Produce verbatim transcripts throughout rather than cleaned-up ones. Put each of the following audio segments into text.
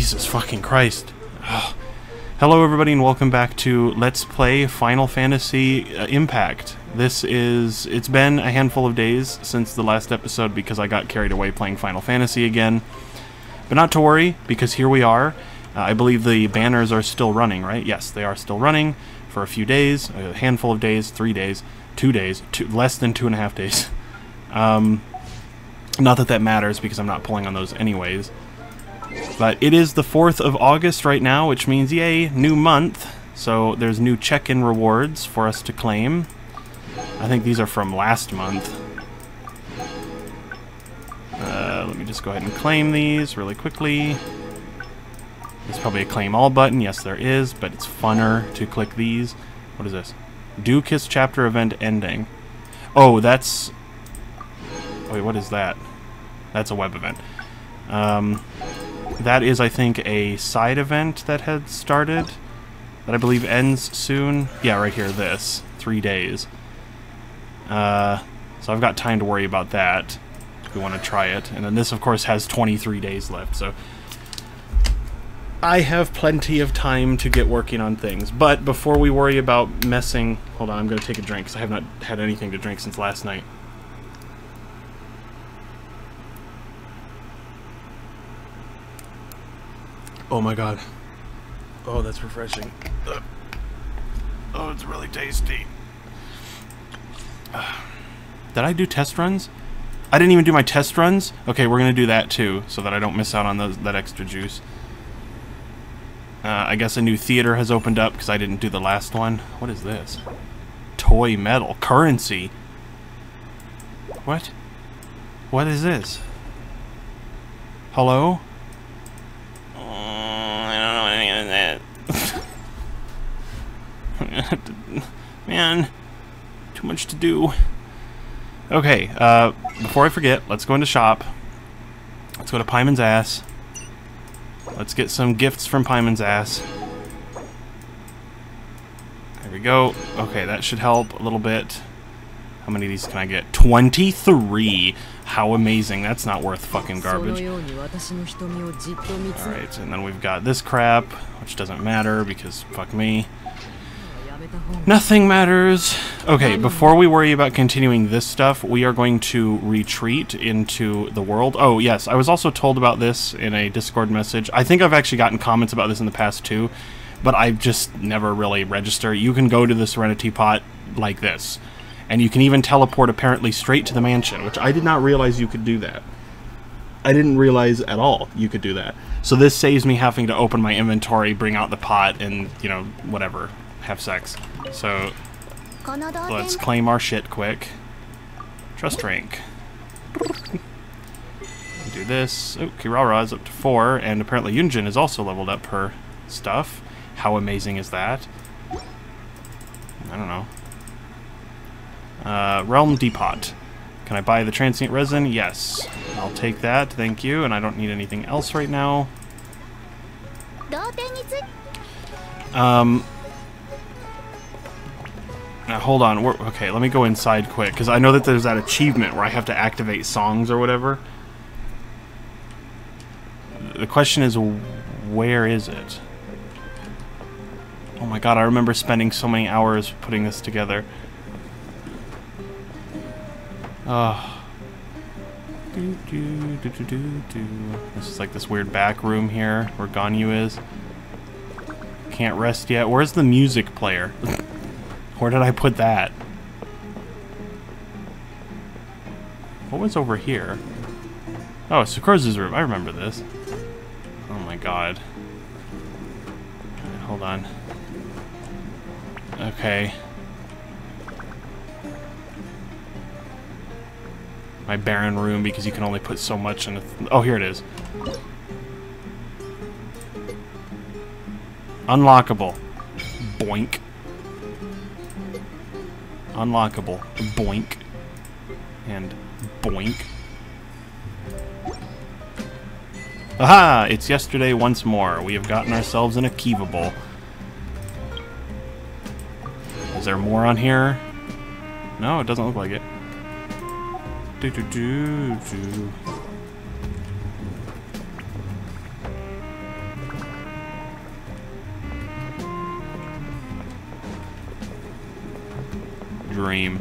Jesus fucking Christ. Ugh. Hello everybody and welcome back to Let's Play Final Fantasy uh, Impact. This is... It's been a handful of days since the last episode because I got carried away playing Final Fantasy again. But not to worry, because here we are. Uh, I believe the banners are still running, right? Yes, they are still running for a few days, a handful of days, three days, two days, two, less than two and a half days. Um, not that that matters because I'm not pulling on those anyways. But it is the fourth of August right now, which means, yay, new month. So there's new check-in rewards for us to claim. I think these are from last month. Uh, let me just go ahead and claim these really quickly. There's probably a claim all button. Yes, there is, but it's funner to click these. What is this? Do Kiss chapter event ending. Oh, that's... Wait, what is that? That's a web event. Um... That is, I think, a side event that had started, that I believe ends soon. Yeah, right here, this. Three days. Uh, so I've got time to worry about that, if we want to try it. And then this, of course, has twenty-three days left, so... I have plenty of time to get working on things. But before we worry about messing... Hold on, I'm going to take a drink, because I have not had anything to drink since last night. Oh my god. Oh, that's refreshing. Ugh. Oh, it's really tasty. Uh, did I do test runs? I didn't even do my test runs? Okay, we're going to do that too, so that I don't miss out on those, that extra juice. Uh, I guess a new theater has opened up because I didn't do the last one. What is this? Toy metal. Currency. What? What is this? Hello? Man, too much to do. Okay, uh, before I forget, let's go into shop. Let's go to Paimon's Ass. Let's get some gifts from Paimon's Ass. There we go. Okay, that should help a little bit. How many of these can I get? twenty-three! How amazing. That's not worth fucking garbage. Alright, and then we've got this crap, which doesn't matter because fuck me. Nothing matters. Okay, before we worry about continuing this stuff, we are going to retreat into the world. Oh, yes, I was also told about this in a Discord message. I think I've actually gotten comments about this in the past too, but I've just never really registered. You can go to the Serenity Pot like this. And you can even teleport apparently straight to the mansion, which I did not realize you could do that. I didn't realize at all you could do that. So this saves me having to open my inventory, bring out the pot, and, you know, whatever, have sex. So let's claim our shit quick. Trust rank. Do this. Oh, Kirara is up to four, and apparently Yunjin is also leveled up her stuff. How amazing is that? I don't know. Uh, Realm Depot. Can I buy the transient resin? Yes. I'll take that, thank you, and I don't need anything else right now. Um... Now, hold on. We're, okay, let me go inside quick, because I know that there's that achievement where I have to activate songs or whatever. The question is, where is it? Oh my god, I remember spending so many hours putting this together. Oh. Do, do, do, do, do, do. This is like this weird back room here where Ganyu is. Can't rest yet. Where's the music player? Where did I put that? What was over here? Oh, Sucrose's room. I remember this. Oh my god. Right, hold on. Okay. My barren room, because you can only put so much in a... Th oh, here it is. Unlockable. Boink. Unlockable. Boink. And boink. Aha! It's yesterday once more. We have gotten ourselves an achievable. Is there more on here? No, it doesn't look like it. Do, do, do, do. dream.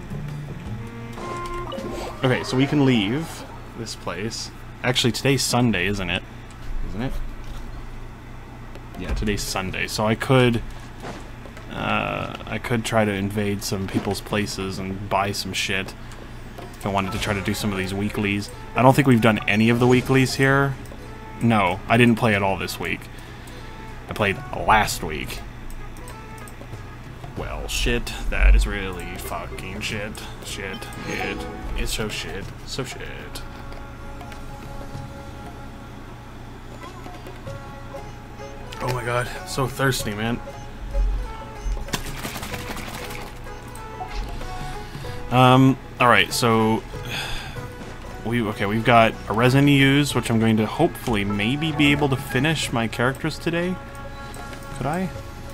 Okay, so we can leave this place. Actually, today's Sunday, isn't it? Isn't it? Yeah, today's Sunday, so I could... Uh, I could try to invade some people's places and buy some shit. If I wanted to try to do some of these weeklies. I don't think we've done any of the weeklies here. No, I didn't play at all this week. I played last week. Well, shit. That is really fucking shit. Shit. It. It's so shit. So shit. Oh my god. So thirsty, man. Um, alright, so... We, okay, we've got a resin to use, which I'm going to hopefully maybe be able to finish my characters today. Could I?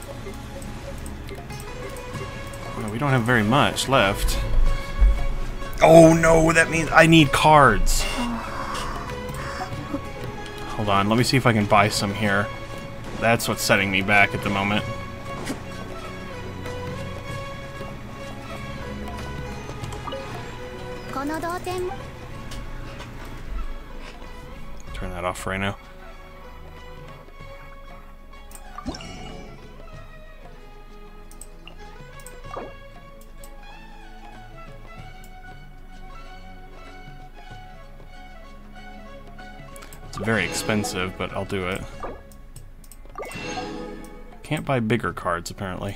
Well, we don't have very much left. Oh no, that means I need cards. Hold on, let me see if I can buy some here. That's what's setting me back at the moment. Turn that off right now. It's very expensive, but I'll do it. Can't buy bigger cards, apparently.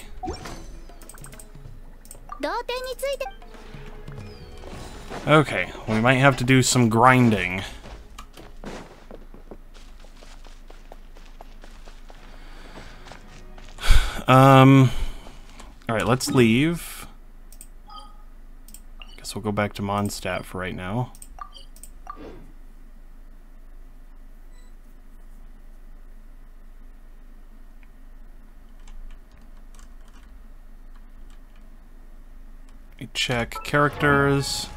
Okay, we might have to do some grinding. Um, alright, let's leave. Guess we'll go back to Mondstadt for right now. Check characters.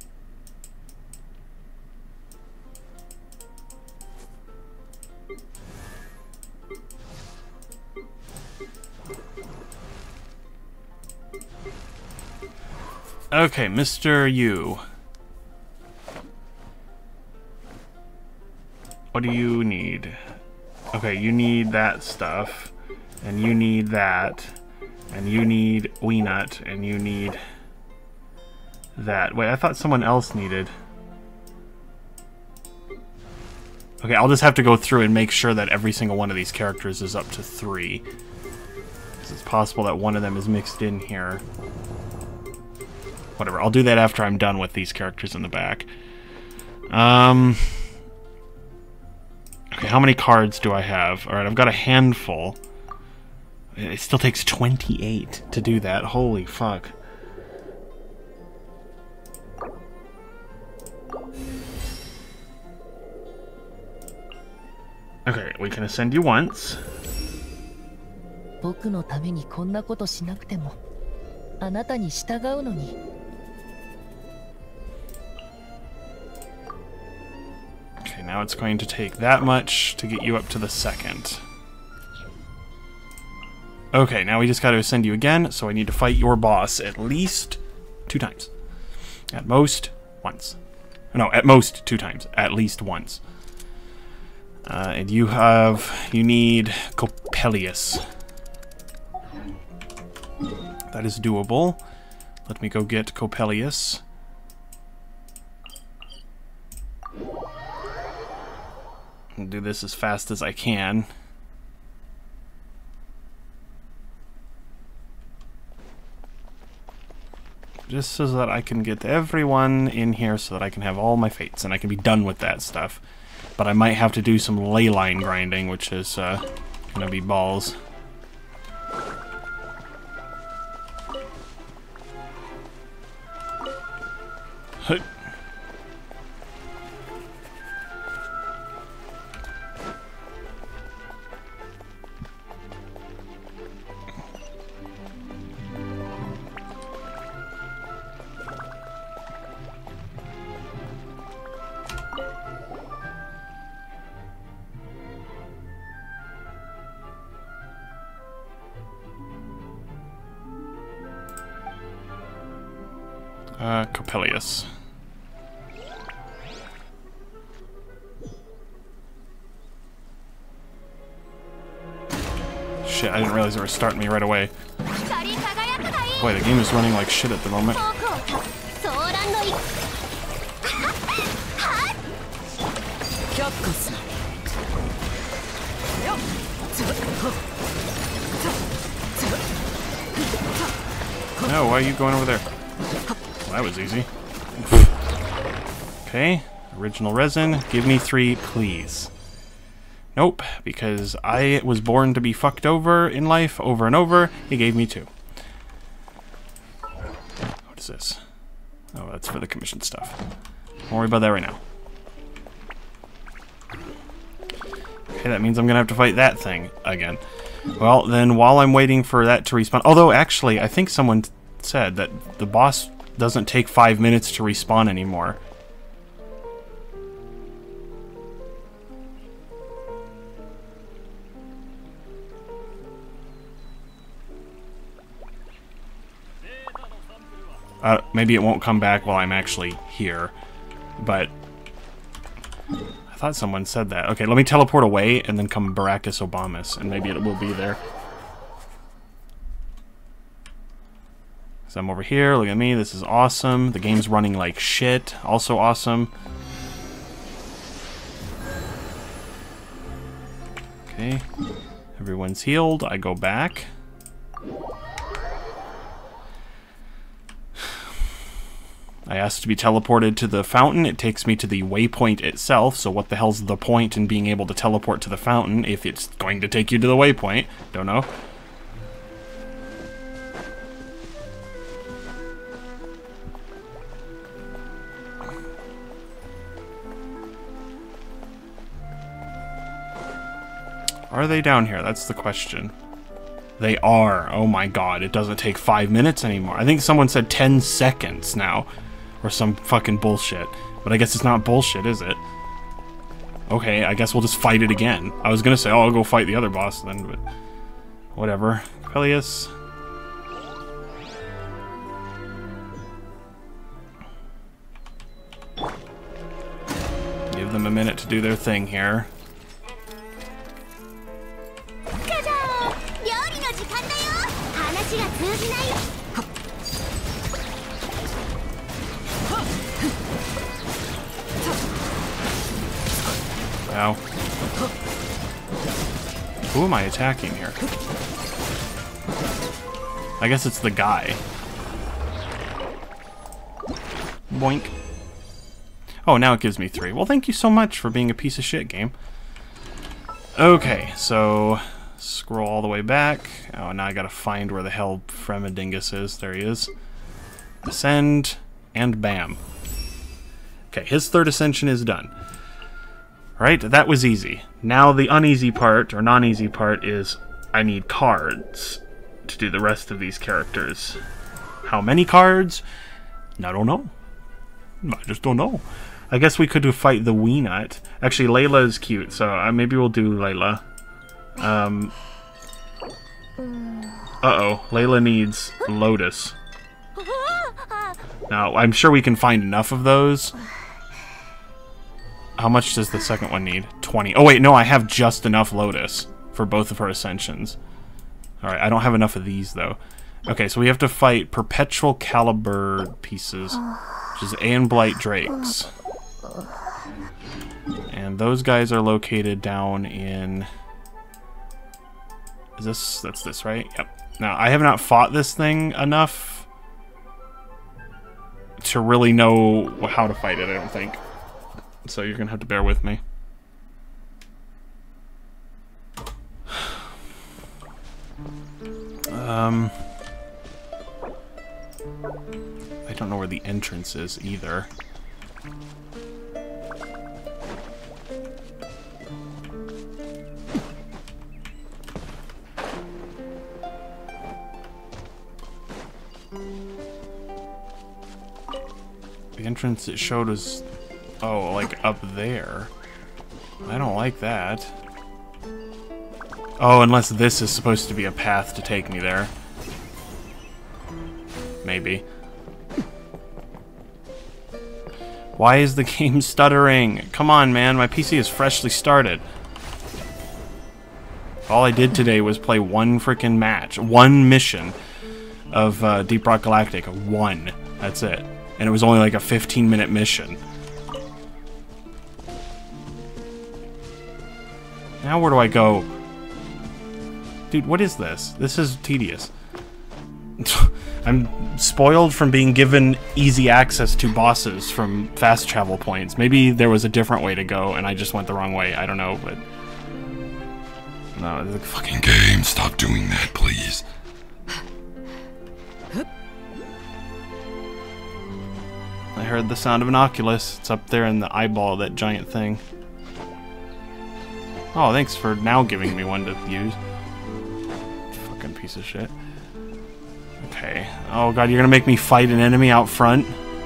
Okay, Mister Yu. What do you need? Okay, you need that stuff, and you need that, and you need Weenut, and you need that. Wait, I thought someone else needed. Okay, I'll just have to go through and make sure that every single one of these characters is up to three. Because it's possible that one of them is mixed in here. Whatever, I'll do that after I'm done with these characters in the back. Um... Okay, how many cards do I have? Alright, I've got a handful. It still takes twenty-eight to do that. Holy fuck. Okay, we can ascend you once. Okay, now it's going to take that much to get you up to the second. Okay, now we just got to ascend you again, so I need to fight your boss at least two times. At most, once. No, at most two times. At least once. Uh, and you have... You need Coppelius. That is doable. Let me go get Coppelius. I'll do this as fast as I can. Just so that I can get everyone in here so that I can have all my fates and I can be done with that stuff. But I might have to do some ley line grinding, which is uh, gonna be balls. Hey. Uh, Coppelius. Shit, I didn't realize they were starting me right away. Boy, the game is running like shit at the moment. No, why are you going over there? Well, that was easy. Okay, original resin. Give me three, please. Nope, because I was born to be fucked over in life over and over. He gave me two. What is this? Oh, that's for the commission stuff. Don't worry about that right now. Okay, that means I'm gonna have to fight that thing again. Well, then while I'm waiting for that to respawn... Although, actually, I think someone said that the boss doesn't take five minutes to respawn anymore. Uh, maybe it won't come back while I'm actually here, but I thought someone said that. Okay, let me teleport away and then come Baracus Obamas, and maybe it will be there. So I'm over here, look at me, this is awesome. The game's running like shit, also awesome. Okay, everyone's healed, I go back. I asked to be teleported to the fountain. It takes me to the waypoint itself, so what the hell's the point in being able to teleport to the fountain if it's going to take you to the waypoint? Don't know. Are they down here? That's the question. They are. Oh my god, it doesn't take five minutes anymore. I think someone said ten seconds now. Or some fucking bullshit. But I guess it's not bullshit, is it? Okay, I guess we'll just fight it again. I was gonna say, oh, I'll go fight the other boss then, but... whatever. Coppelius. Give them a minute to do their thing here. Ow. Who am I attacking here? I guess it's the guy. Boink. Oh, now it gives me three. Well, thank you so much for being a piece of shit, game. Okay, so... scroll all the way back. Oh, now I gotta find where the hell Fremdingus is. There he is. Ascend, and bam. Okay, his third ascension is done. Right, that was easy. Now the uneasy part, or non-easy part, is I need cards to do the rest of these characters. How many cards? I don't know. I just don't know. I guess we could do fight the Weenut. Actually, Layla is cute, so uh, maybe we'll do Layla. Um. Uh-oh, Layla needs Lotus. Now, I'm sure we can find enough of those. How much does the second one need? twenty. Oh wait, no, I have just enough Lotus for both of her ascensions. Alright, I don't have enough of these, though. Okay, so we have to fight Perpetual Caliber pieces, which is Aeon Blight Drakes. And those guys are located down in... Is this... That's this, right? Yep. Now, I have not fought this thing enough to really know how to fight it, I don't think. So you're gonna have to bear with me. Um, I don't know where the entrance is either. The entrance it showed us. Oh, like up there. I don't like that. Oh, unless this is supposed to be a path to take me there. Maybe. Why is the game stuttering? Come on, man. My P C is freshly started. All I did today was play one freaking match. One mission of uh, Deep Rock Galactic. One. That's it. And it was only like a fifteen minute mission. Now where do I go? Dude, what is this? This is tedious. I'm spoiled from being given easy access to bosses from fast travel points. Maybe there was a different way to go and I just went the wrong way. I don't know, but... No, the fucking game, stop doing that, please. I heard the sound of an Oculus. It's up there in the eyeball of that giant thing. Oh, thanks for now giving me one to use. Fucking piece of shit. Okay. Oh god, you're gonna make me fight an enemy out front?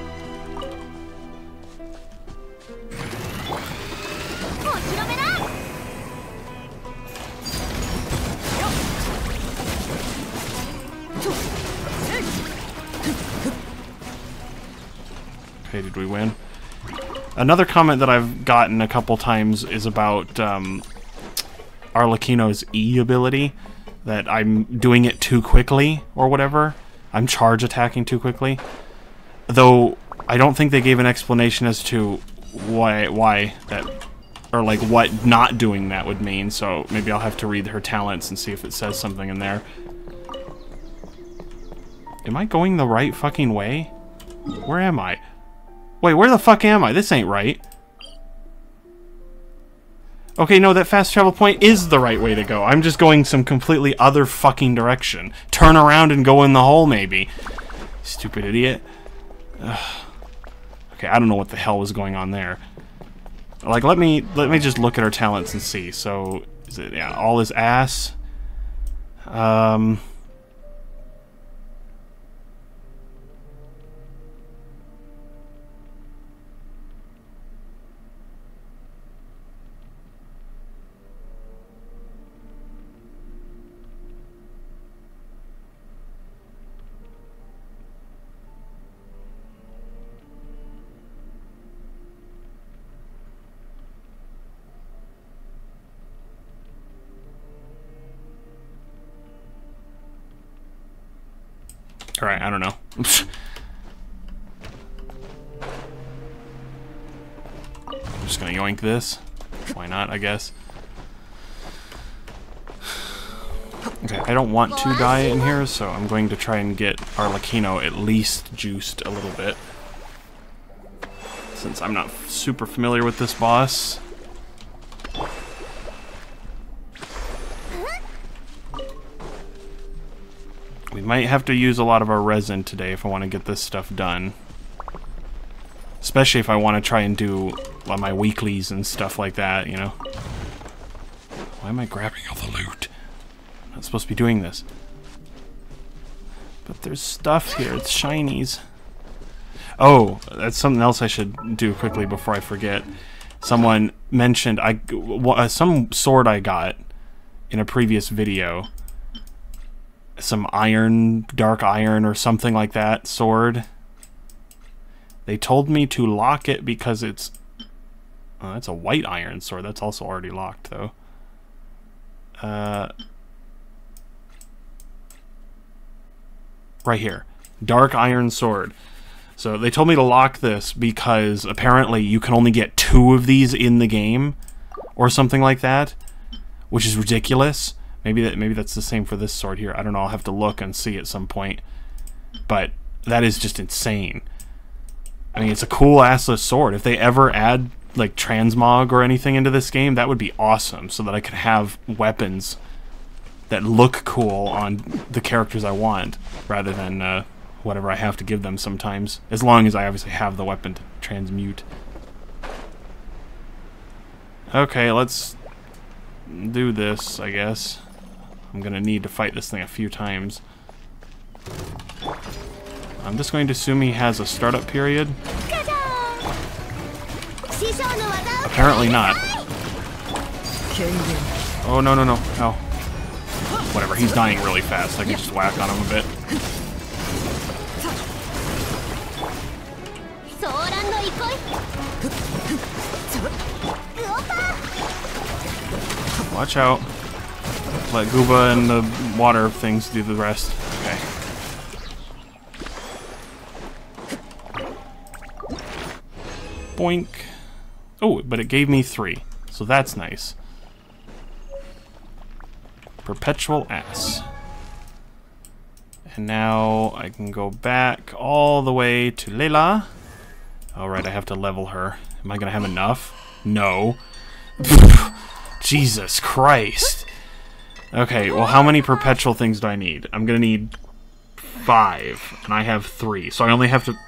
Okay, did we win? Another comment that I've gotten a couple times is about um, Arlecchino's E ability. That I'm doing it too quickly, or whatever. I'm charge attacking too quickly. Though, I don't think they gave an explanation as to why, why that... Or, like, what not doing that would mean, so maybe I'll have to read her talents and see if it says something in there. Am I going the right fucking way? Where am I? Wait, where the fuck am I? This ain't right. Okay, no, that fast travel point is the right way to go. I'm just going some completely other fucking direction. Turn around and go in the hole, maybe. Stupid idiot. Ugh. Okay, I don't know what the hell was going on there. Like, let me let me just look at her talents and see. So, is it, yeah, all is ass. Um... Alright, I don't know. I'm just gonna yoink this. Why not, I guess. Okay, I don't want to die in here, so I'm going to try and get Arlecchino at least juiced a little bit. Since I'm not super familiar with this boss. We might have to use a lot of our resin today if I want to get this stuff done. Especially if I want to try and do well, my weeklies and stuff like that, you know. Why am I grabbing all the loot? I'm not supposed to be doing this. But there's stuff here, it's shinies. Oh, that's something else I should do quickly before I forget. Someone mentioned I uh, some sword I got in a previous video. Some iron, dark iron or something like that sword. They told me to lock it because it's... Oh, that's a white iron sword. That's also already locked, though. Uh, right here. Dark iron sword. So they told me to lock this because apparently you can only get two of these in the game. Or something like that. Which is ridiculous. Maybe that maybe that's the same for this sword here. I don't know. I'll have to look and see at some point. But that is just insane. I mean, it's a cool assless sword. If they ever add like transmog or anything into this game, that would be awesome. So that I could have weapons that look cool on the characters I want, rather than uh, whatever I have to give them sometimes. As long as I obviously have the weapon to transmute. Okay, let's do this, I guess. I'm gonna need to fight this thing a few times. I'm just going to assume he has a startup period. Apparently not. Oh, no, no, no. No. Whatever, he's dying really fast. I can just whack on him a bit. Watch out. Let Gooba and the water things do the rest. Okay. Boink. Oh, but it gave me three. So that's nice. Perpetual ass. And now I can go back all the way to Layla. Alright, I have to level her. Am I gonna have enough? No. Jesus Christ. Okay, well how many perpetual things do I need? I'm gonna need five, and I have three, so I only have to...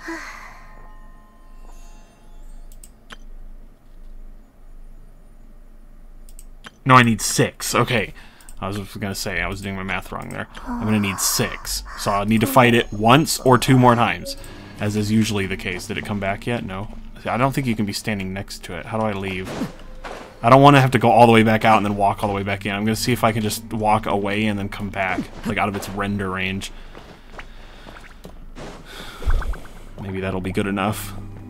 No, I need six. Okay. I was gonna say, I was doing my math wrong there. I'm gonna need six. So I'll need to fight it once or two more times, as is usually the case. Did it come back yet? No. I don't think you can be standing next to it. How do I leave? I don't want to have to go all the way back out and then walk all the way back in. I'm gonna see if I can just walk away and then come back, like out of its render range. Maybe that'll be good enough.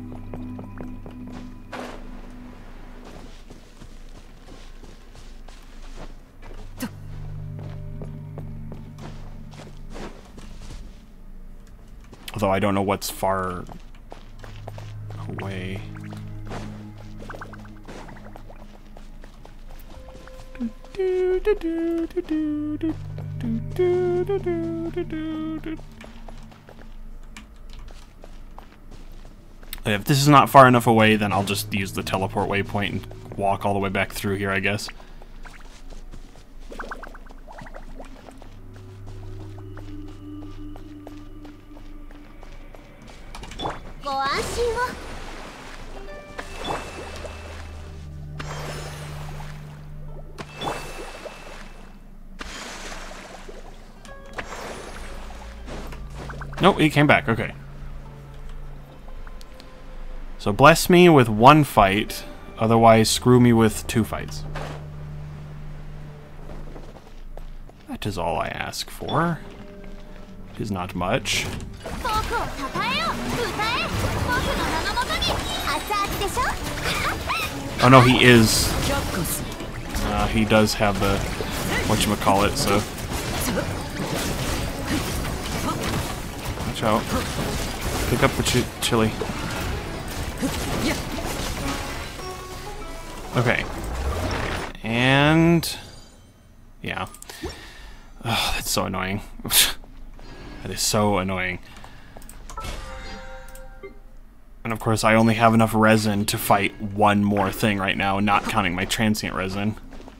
Although I don't know what's far away. If this is not far enough away, then I'll just use the teleport waypoint and walk all the way back through here, I guess. Nope, he came back. Okay. So bless me with one fight, otherwise screw me with two fights. That is all I ask for. It is not much. Oh no, he is. Uh, he does have the whatchamacallit, so. Watch out. Pick up the ch chili. Okay. And... yeah. Ugh, that's so annoying. That is so annoying. And of course I only have enough resin to fight one more thing right now, not counting my transient resin.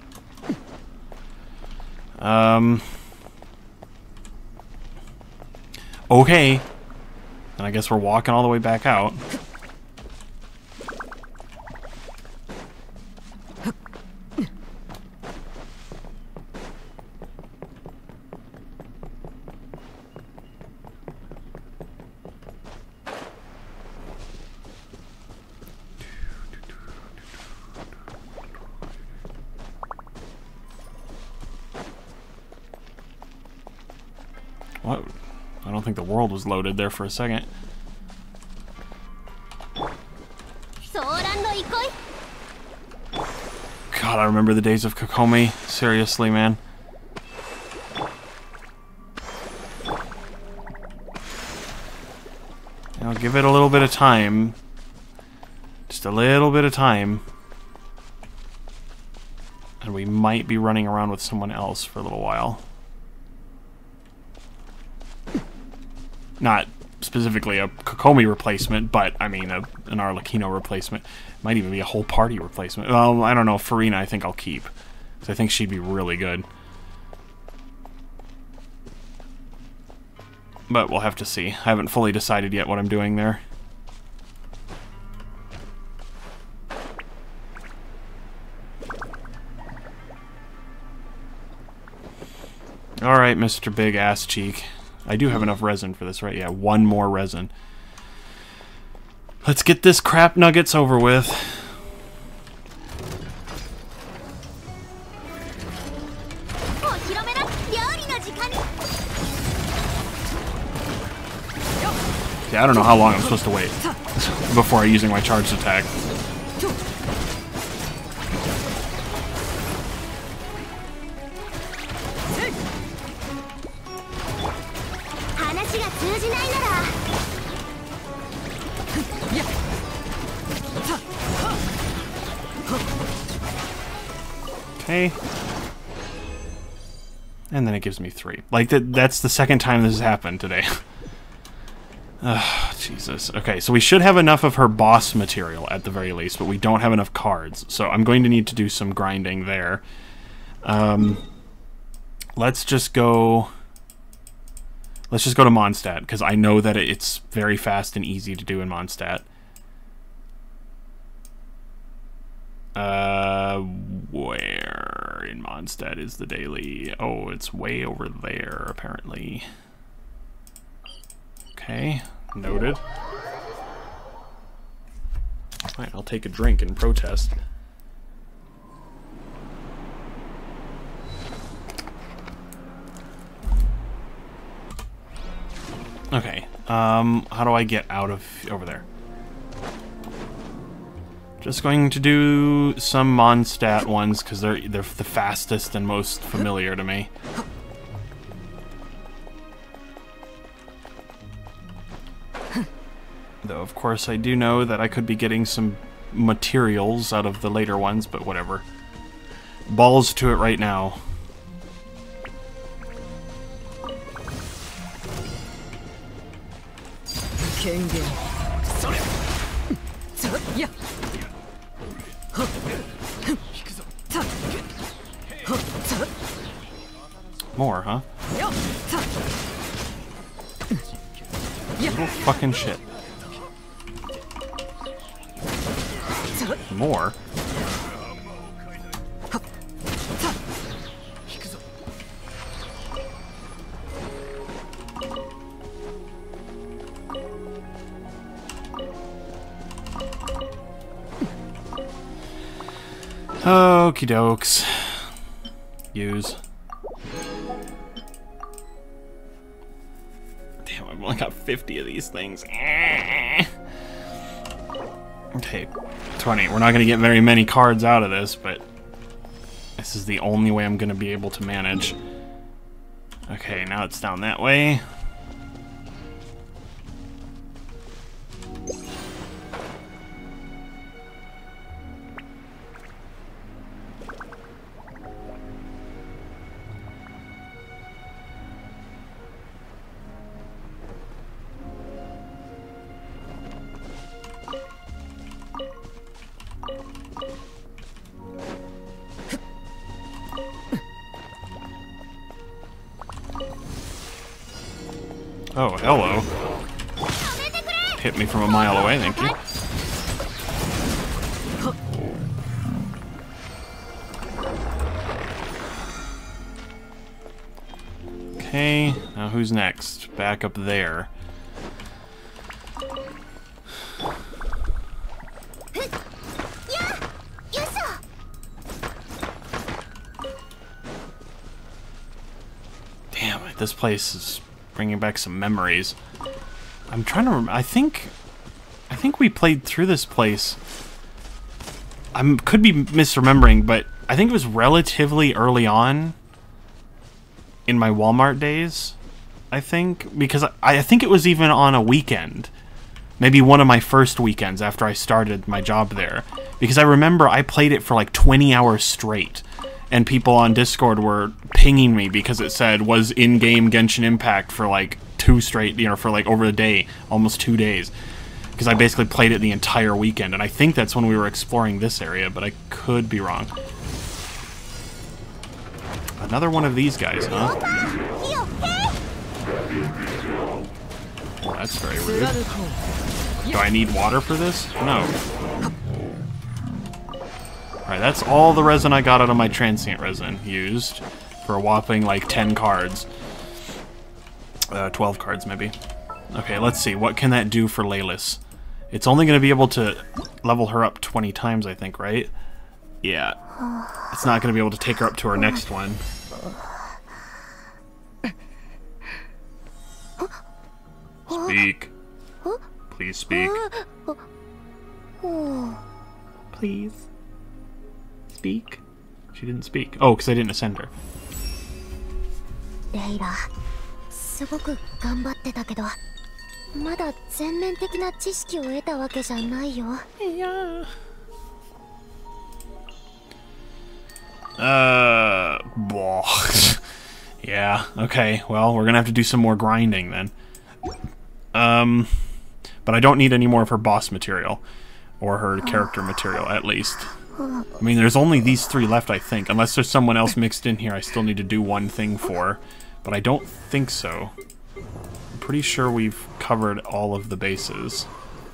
Um... Okay. And I guess we're walking all the way back out. What? I don't think the world was loaded there for a second. God, I remember the days of Kokomi. Seriously, man. Now give it a little bit of time. Just a little bit of time. And we might be running around with someone else for a little while. Not specifically a Kokomi replacement, but, I mean, a, an Arlecchino replacement. Might even be a whole party replacement. Well, I don't know. Farina, I think I'll keep. Because I think she'd be really good. But we'll have to see. I haven't fully decided yet what I'm doing there. Alright, Mister Big Ass Cheek. I do have enough resin for this, right? Yeah, one more resin. Let's get this crap nuggets over with. Yeah, I don't know how long I'm supposed to wait before using my charged attack. Okay. And then it gives me three. Like, that, that's the second time this has happened today. Ugh, Jesus. Okay, so we should have enough of her boss material at the very least, but we don't have enough cards. So I'm going to need to do some grinding there. Um, let's just go... Let's just go to Mondstadt, because I know that it's very fast and easy to do in Mondstadt. Uh, where in Mondstadt is the daily? Oh, it's way over there, apparently. Okay, noted. Alright, I'll take a drink in protest. Okay, um, how do I get out of over there? Just going to do some Mondstadt ones because they're they're the fastest and most familiar to me. Though of course I do know that I could be getting some materials out of the later ones, but whatever. Balls to it right now. More, huh? Little fucking shit. More? Okie dokes. Use. Damn, I've only got fifty of these things. Okay, twenty. We're not going to get very many cards out of this, but this is the only way I'm going to be able to manage. Okay, now it's down that way. Oh, hello. Hit me from a mile away, thank you. Okay, now who's next? Back up there. Damn it, this place is bringing back some memories. I'm trying to remember. I think, I think we played through this place. I could be misremembering, but I think it was relatively early on in my Walmart days. I think because I, I think it was even on a weekend, maybe one of my first weekends after I started my job there. Because I remember I played it for like twenty hours straight. And people on Discord were pinging me because it said was in-game Genshin Impact for like two straight, you know, for like over a day, almost two days. Because I basically played it the entire weekend, and I think that's when we were exploring this area, but I could be wrong. Another one of these guys, huh? Oh, that's very rude. Do I need water for this? No. Alright, that's all the resin I got out of my transient resin used for a whopping like ten cards. Uh, twelve cards maybe. Okay, let's see. What can that do for Laylis? It's only going to be able to level her up twenty times, I think, right? Yeah. It's not going to be able to take her up to her next one. Speak. Please speak. Please. Speak? She didn't speak. Oh, because I didn't ascend her. Yeah. Uh, yeah, okay, well, we're gonna have to do some more grinding then. Um, but I don't need any more of her boss material. Or her character material, at least. I mean, there's only these three left, I think. Unless there's someone else mixed in here I still need to do one thing for. But I don't think so. I'm pretty sure we've covered all of the bases.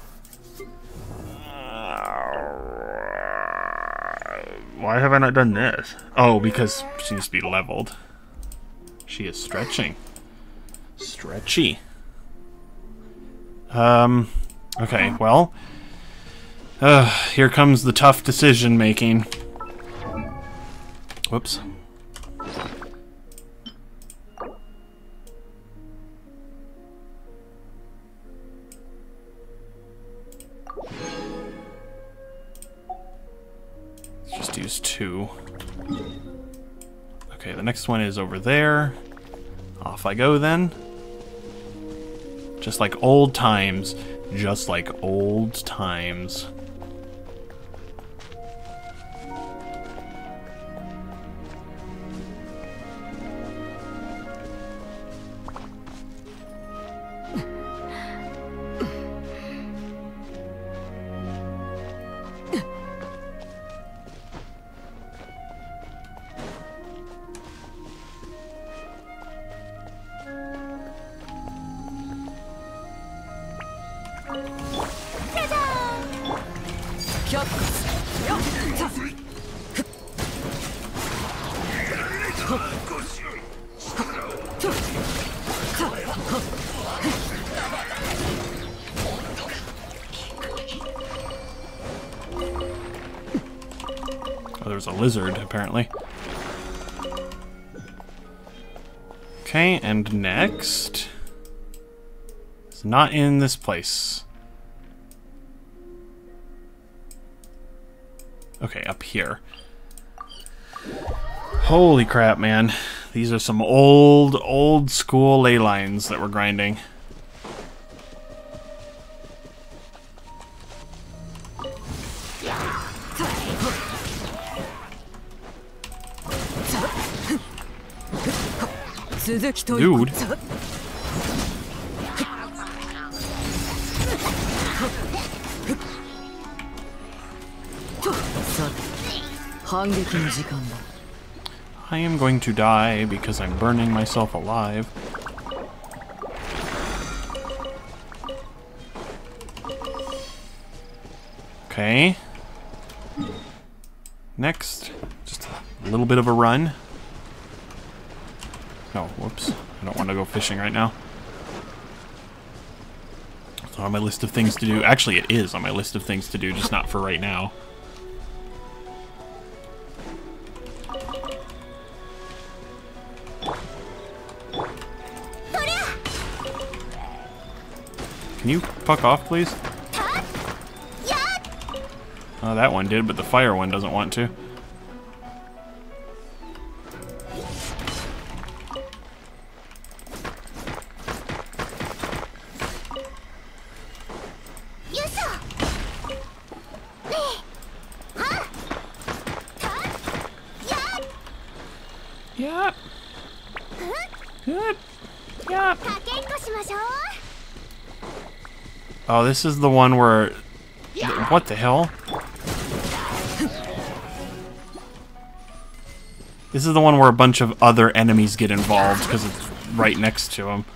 Why have I not done this? Oh, because she needs to be leveled. She is stretching. Stretchy. Um, okay, well. Uh, here comes the tough decision making. Whoops. Let's just use two. Okay, the next one is over there. Off I go then. Just like old times. Just like old times. Oh, there's a lizard, apparently. Okay, and next... It's not in this place. Okay, up here. Holy crap, man. These are some old, old school ley lines that we're grinding. Dude. I am going to die because I'm burning myself alive. Okay. Next, just a little bit of a run. No, whoops. I don't want to go fishing right now. It's not on my list of things to do. Actually, it is on my list of things to do, just not for right now. Can you fuck off, please? Oh, that one did, but the fire one doesn't want to. Yep. Yep. Yep. Oh, this is the one where... What the hell? This is the one where a bunch of other enemies get involved because it's right next to them.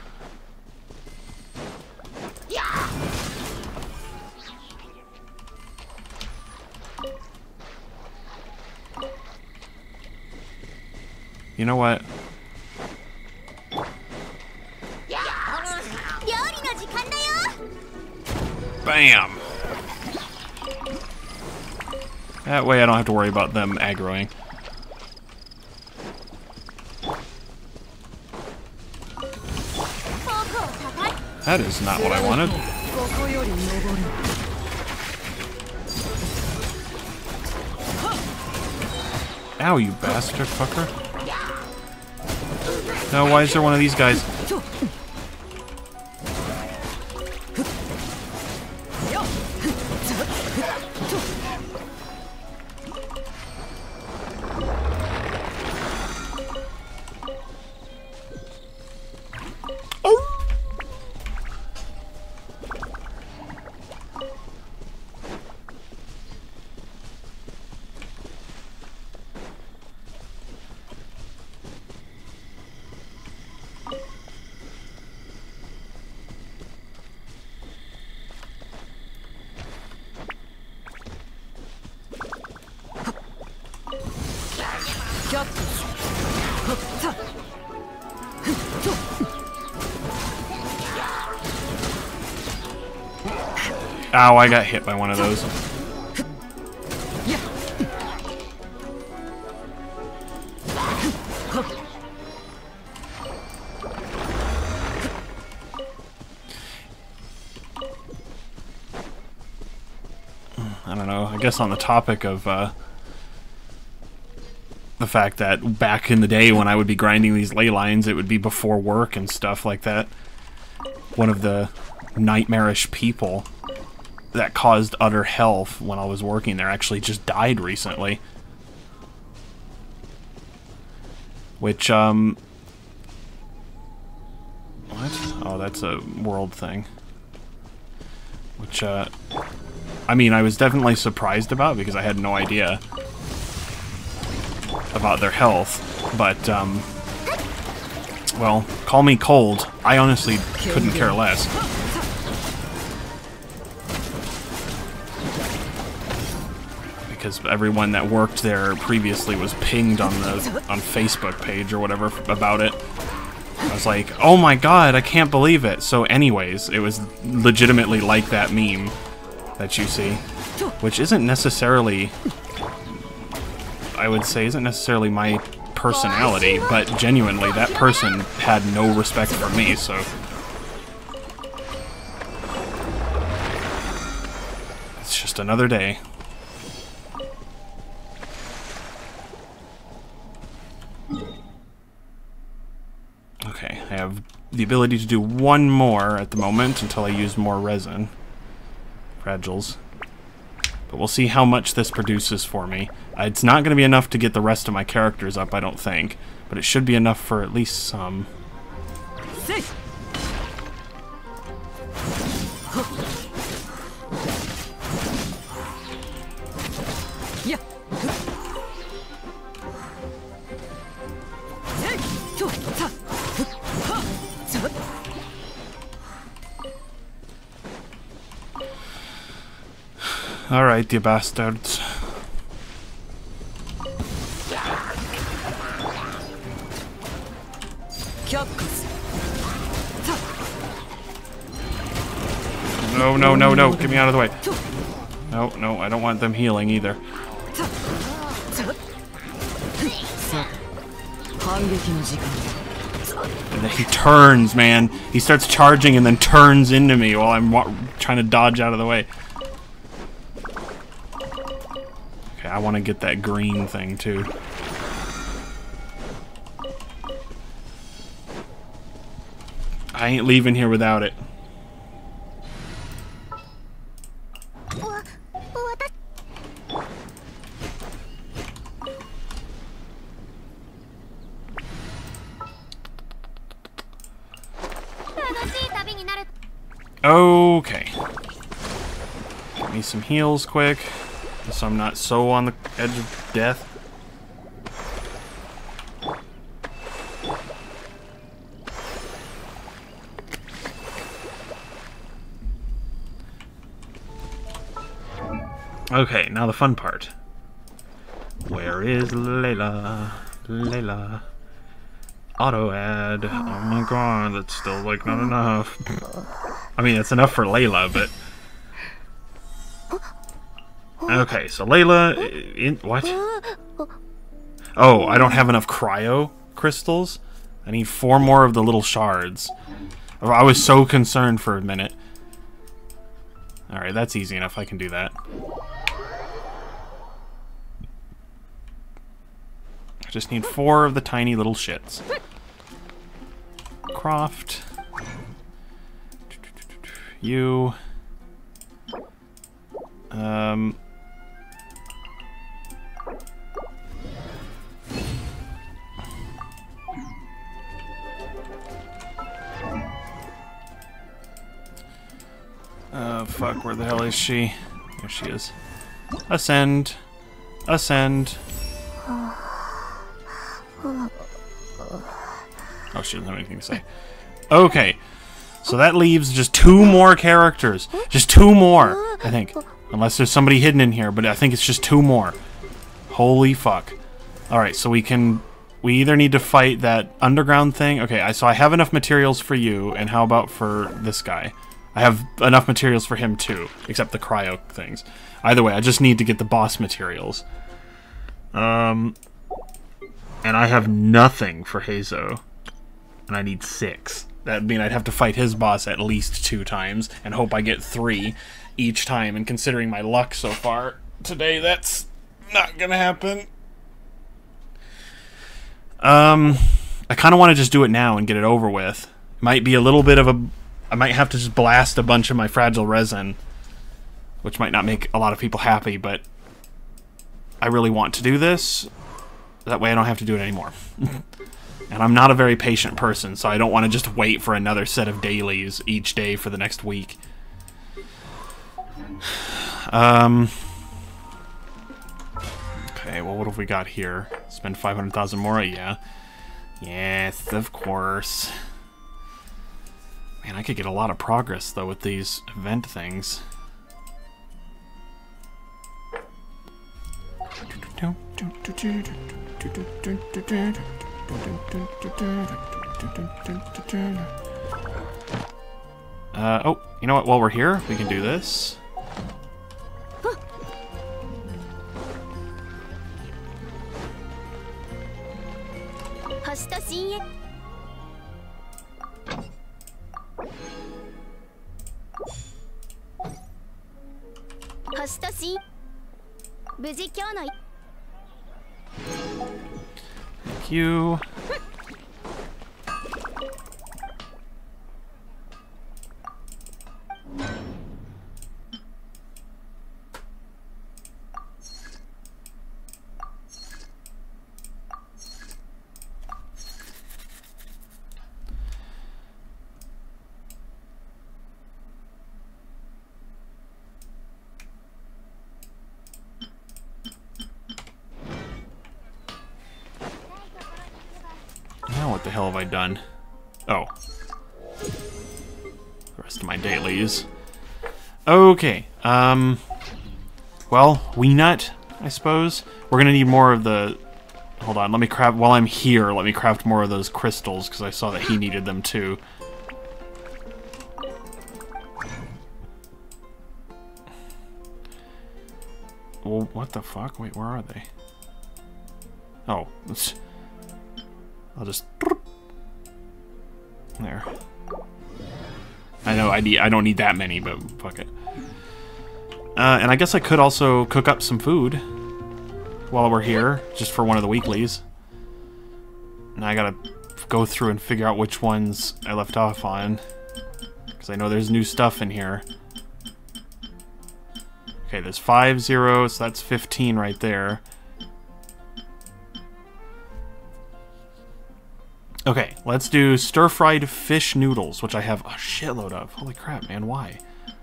You know what? Bam! That way I don't have to worry about them aggroing. That is not what I wanted. Ow, you bastard fucker. Now, why is there one of these guys? Ow, I got hit by one of those. I don't know, I guess on the topic of uh, the fact that back in the day when I would be grinding these ley lines, it would be before work and stuff like that. One of the nightmarish people that caused utter hell when I was working there actually just died recently. Which, um... what? Oh, that's a world thing. Which, uh... I mean, I was definitely surprised about because I had no idea about their health, but, um... well, call me cold. I honestly couldn't care less. Because everyone that worked there previously was pinged on the on Facebook page or whatever about it. I was like, oh my god, I can't believe it. So anyways, it was legitimately like that meme that you see, which isn't necessarily, I would say, isn't necessarily my personality, but genuinely, that person had no respect for me, so... it's just another day. Okay, I have the ability to do one more at the moment until I use more resin. Fragiles. But we'll see how much this produces for me. Uh, it's not going to be enough to get the rest of my characters up, I don't think. But it should be enough for at least some. Alright, you bastards. No, no, no, no, get me out of the way. No, no, I don't want them healing either. And then he turns, man. He starts charging and then turns into me while I'm wa trying to dodge out of the way. Okay, I want to get that green thing too. I ain't leaving here without it. Okay. Get me some heals quick, so I'm not so on the edge of death. Okay, now the fun part. Where is Layla? Layla. Auto ad. Oh my god, that's still like not enough. I mean, it's enough for Layla, but... okay, so Layla... In, what? Oh, I don't have enough cryo crystals? I need four more of the little shards. I was so concerned for a minute. Alright, that's easy enough. I can do that. I just need four of the tiny little shits. Croft. You. Um. Oh, fuck, where the hell is she? There she is. Ascend. Ascend. Oh, she doesn't have anything to say. Okay. So that leaves just two more characters. Just two more, I think. Unless there's somebody hidden in here, but I think it's just two more. Holy fuck. Alright, so we can... We either need to fight that underground thing... Okay, I, so I have enough materials for you, and how about for this guy? I have enough materials for him too, except the cryo things. Either way, I just need to get the boss materials. Um... And I have nothing for Hazo. And I need six. That would mean I'd have to fight his boss at least two times, and hope I get three each time. And considering my luck so far today, that's not gonna happen. Um, I kind of want to just do it now and get it over with. Might be a little bit of a... I might have to just blast a bunch of my fragile resin, which might not make a lot of people happy, but I really want to do this. That way I don't have to do it anymore. And I'm not a very patient person, so I don't want to just wait for another set of dailies each day for the next week. Um... Okay, well, what have we got here? Spend five hundred thousand more? Yeah. Yes, of course. Man, I could get a lot of progress, though, with these event things. Uh, oh, you know what? While we're here, we can do this. Thank you. Now what the hell have I done? Oh. The rest of my dailies. Okay. Um. Well, wee nut, I suppose. We're gonna need more of the... Hold on, let me craft... While I'm here, let me craft more of those crystals, because I saw that he needed them too. Well, what the fuck? Wait, where are they? Oh, let's... I'll just... There. I know I need, I don't need that many, but fuck it. Uh, and I guess I could also cook up some food while we're here, just for one of the weeklies. And I gotta go through and figure out which ones I left off on, because I know there's new stuff in here. Okay, there's five zeros, so that's fifteen right there. Okay, let's do stir-fried fish noodles, which I have a shitload of. Holy crap, man, why?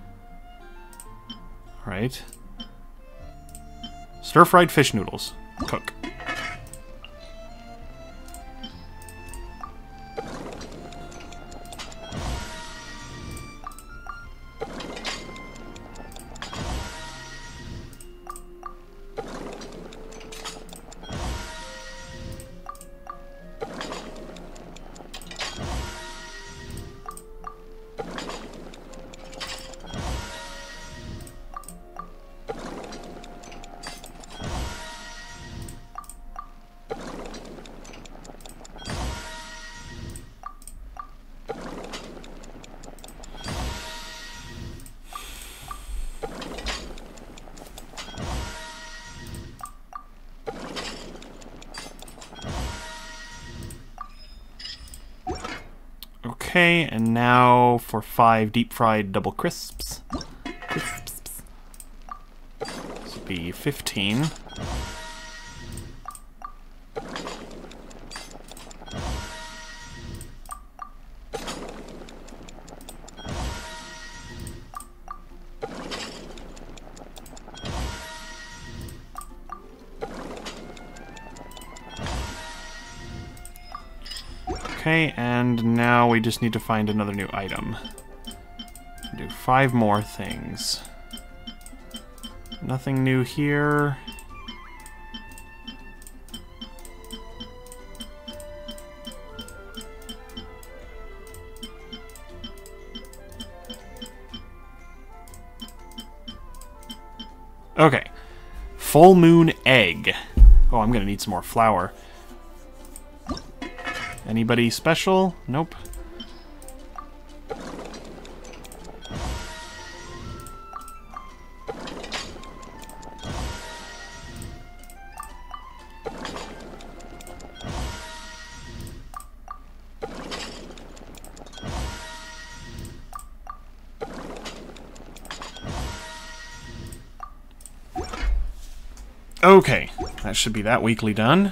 Alright. Stir-fried fish noodles. Cook. Okay, and now for five deep-fried double crisps. Crisps. This would be fifteen. Okay, and now we just need to find another new item. Do five more things. Nothing new here. Okay. Full moon egg. Oh, I'm gonna need some more flour. Anybody special? Nope. Okay, that should be that weekly done.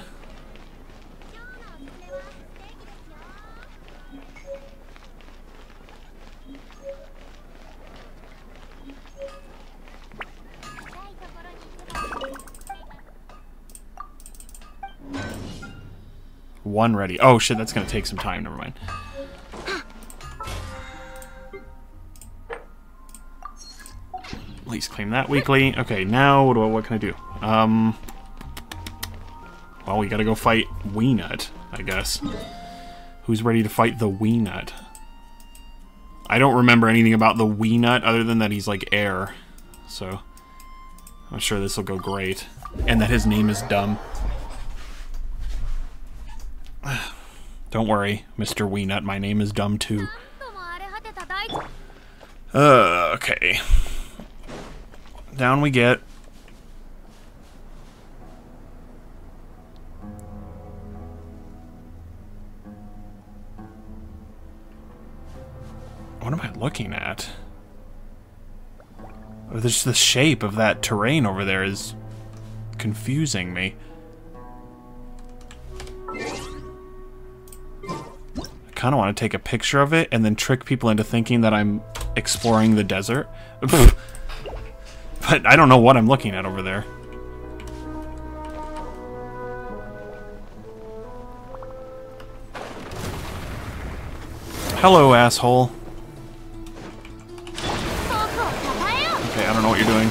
One ready. Oh shit, that's gonna take some time. Never mind. At least claim that weekly. Okay, now what do I, what can I do? Um. Well, we gotta go fight Weenut, I guess. Who's ready to fight the Weenut? I don't remember anything about the Weenut other than that he's like air. So I'm sure this will go great. And that his name is dumb. Don't worry, Mister Weenut, my name is dumb too. Uh, okay. Down we get. What am I looking at? Oh, just the shape of that terrain over there is confusing me. I kind of want to take a picture of it and then trick people into thinking that I'm exploring the desert. But I don't know what I'm looking at over there. Hello, asshole. Okay, I don't know what you're doing.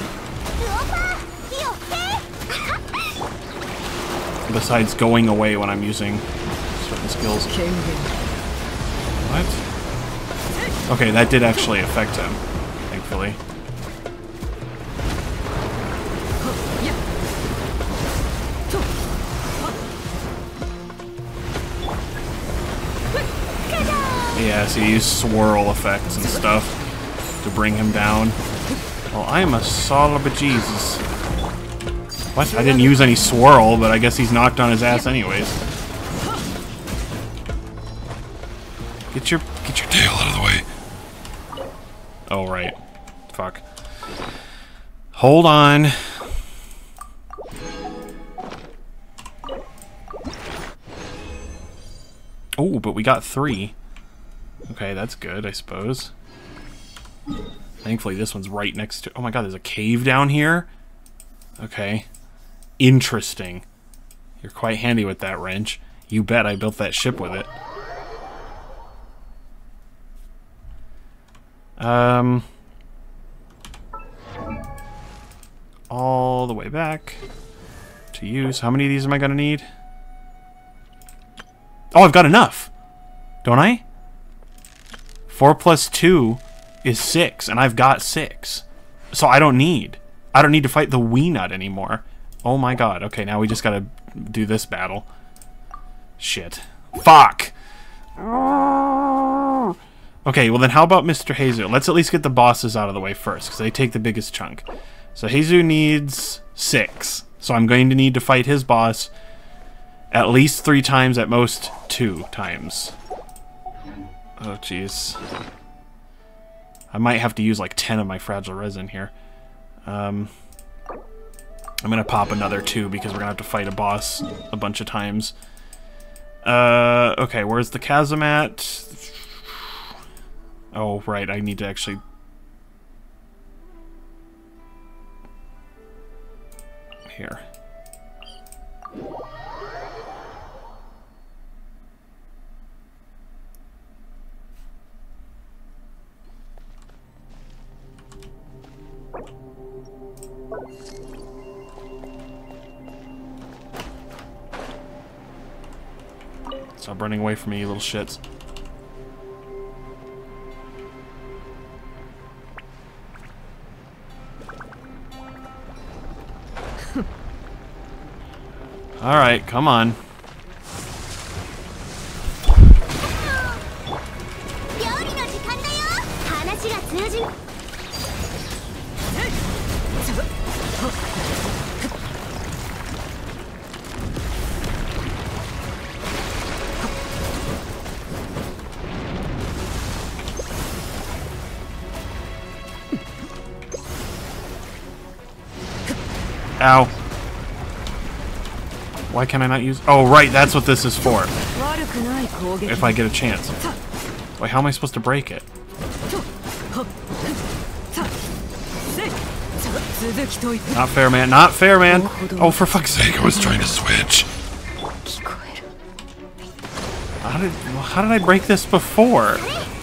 Besides going away when I'm using certain skills. What? Okay, that did actually affect him, thankfully. Yeah, so you use swirl effects and stuff to bring him down. Well, I am a son of a Jesus. What? I didn't use any swirl, but I guess he's knocked on his ass anyways. Get your get your tail out of the way. Oh right. Fuck. Hold on. Oh, but we got three. Okay, that's good, I suppose. Thankfully, this one's right next to... Oh my god, there's a cave down here? Okay. Interesting. You're quite handy with that wrench. You bet I built that ship with it. Um... All the way back to use. How many of these am I gonna need? Oh, I've got enough! Don't I? Four plus two is six, and I've got six. So I don't need. I don't need to fight the Weenut anymore. Oh my god. Okay, now we just gotta do this battle. Shit. Fuck! Okay, well then how about Mister Jesus? Let's at least get the bosses out of the way first, because they take the biggest chunk. So Jesus needs six. So I'm going to need to fight his boss at least three times, at most two times. Oh, jeez. I might have to use like ten of my fragile resin here. Um, I'm gonna pop another two because we're gonna have to fight a boss a bunch of times. Uh, okay, where's the chasm at? Oh, right, I need to actually... Here. Stop running away from me, you little shits. Alright, come on. Ow. Why can I not use... Oh, right, that's what this is for. If I get a chance. Wait, how am I supposed to break it? Not fair, man. Not fair, man. Oh, for fuck's sake, I was trying to switch. How did, how did I break this before?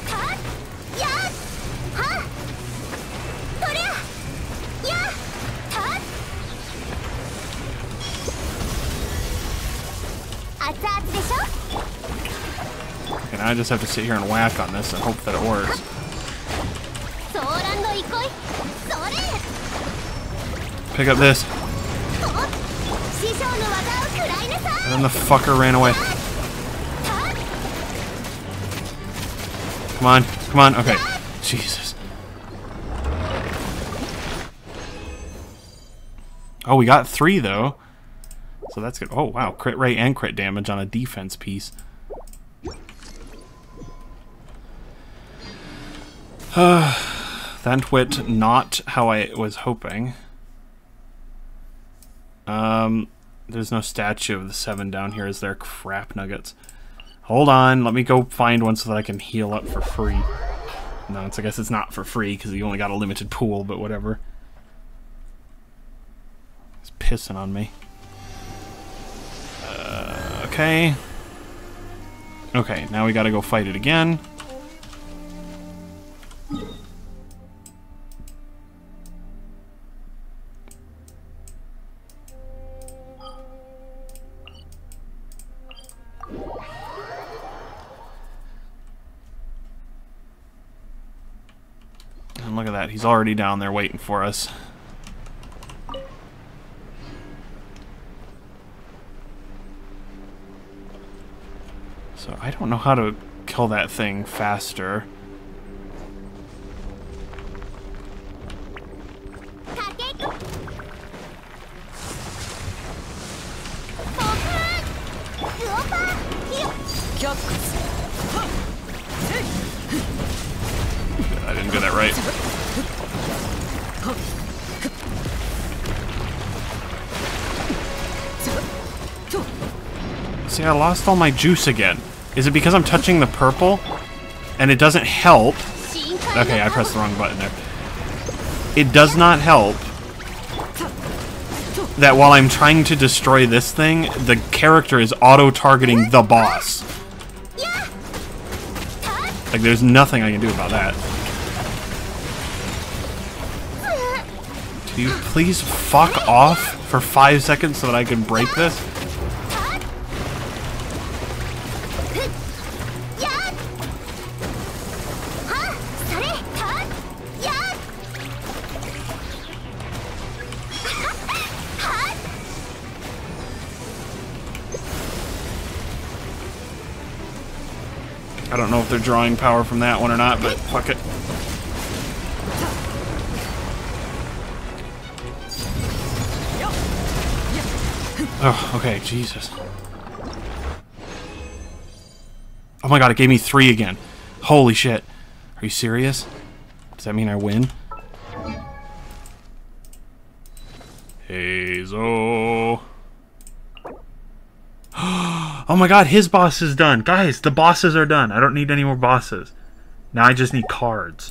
Okay, now I just have to sit here and whack on this and hope that it works. Pick up this. And then the fucker ran away. Come on, come on, okay. Jesus. Oh, we got three though. So that's good. Oh wow, crit rate and crit damage on a defense piece. Uh, that went not how I was hoping. Um, there's no statue of the seven down here, is there? Crap nuggets. Hold on, let me go find one so that I can heal up for free. No, it's, I guess it's not for free because you only got a limited pool, but whatever. It's pissing on me. Uh, okay. Okay, now we gotta go fight it again. And look at that, he's already down there waiting for us. So I don't know how to kill that thing faster. I didn't get that right. See, I lost all my juice again. Is it because I'm touching the purple and it doesn't help? Okay, I pressed the wrong button there. It does not help that while I'm trying to destroy this thing, the character is auto-targeting the boss. Like, there's nothing I can do about that. Can you please fuck off for five seconds so that I can break this? I don't know if they're drawing power from that one or not, but fuck it. Oh, okay, Jesus. Oh my god, it gave me three again. Holy shit. Are you serious? Does that mean I win? Hey, Zo. Oh my god, his boss is done. Guys, the bosses are done. I don't need any more bosses. Now I just need cards.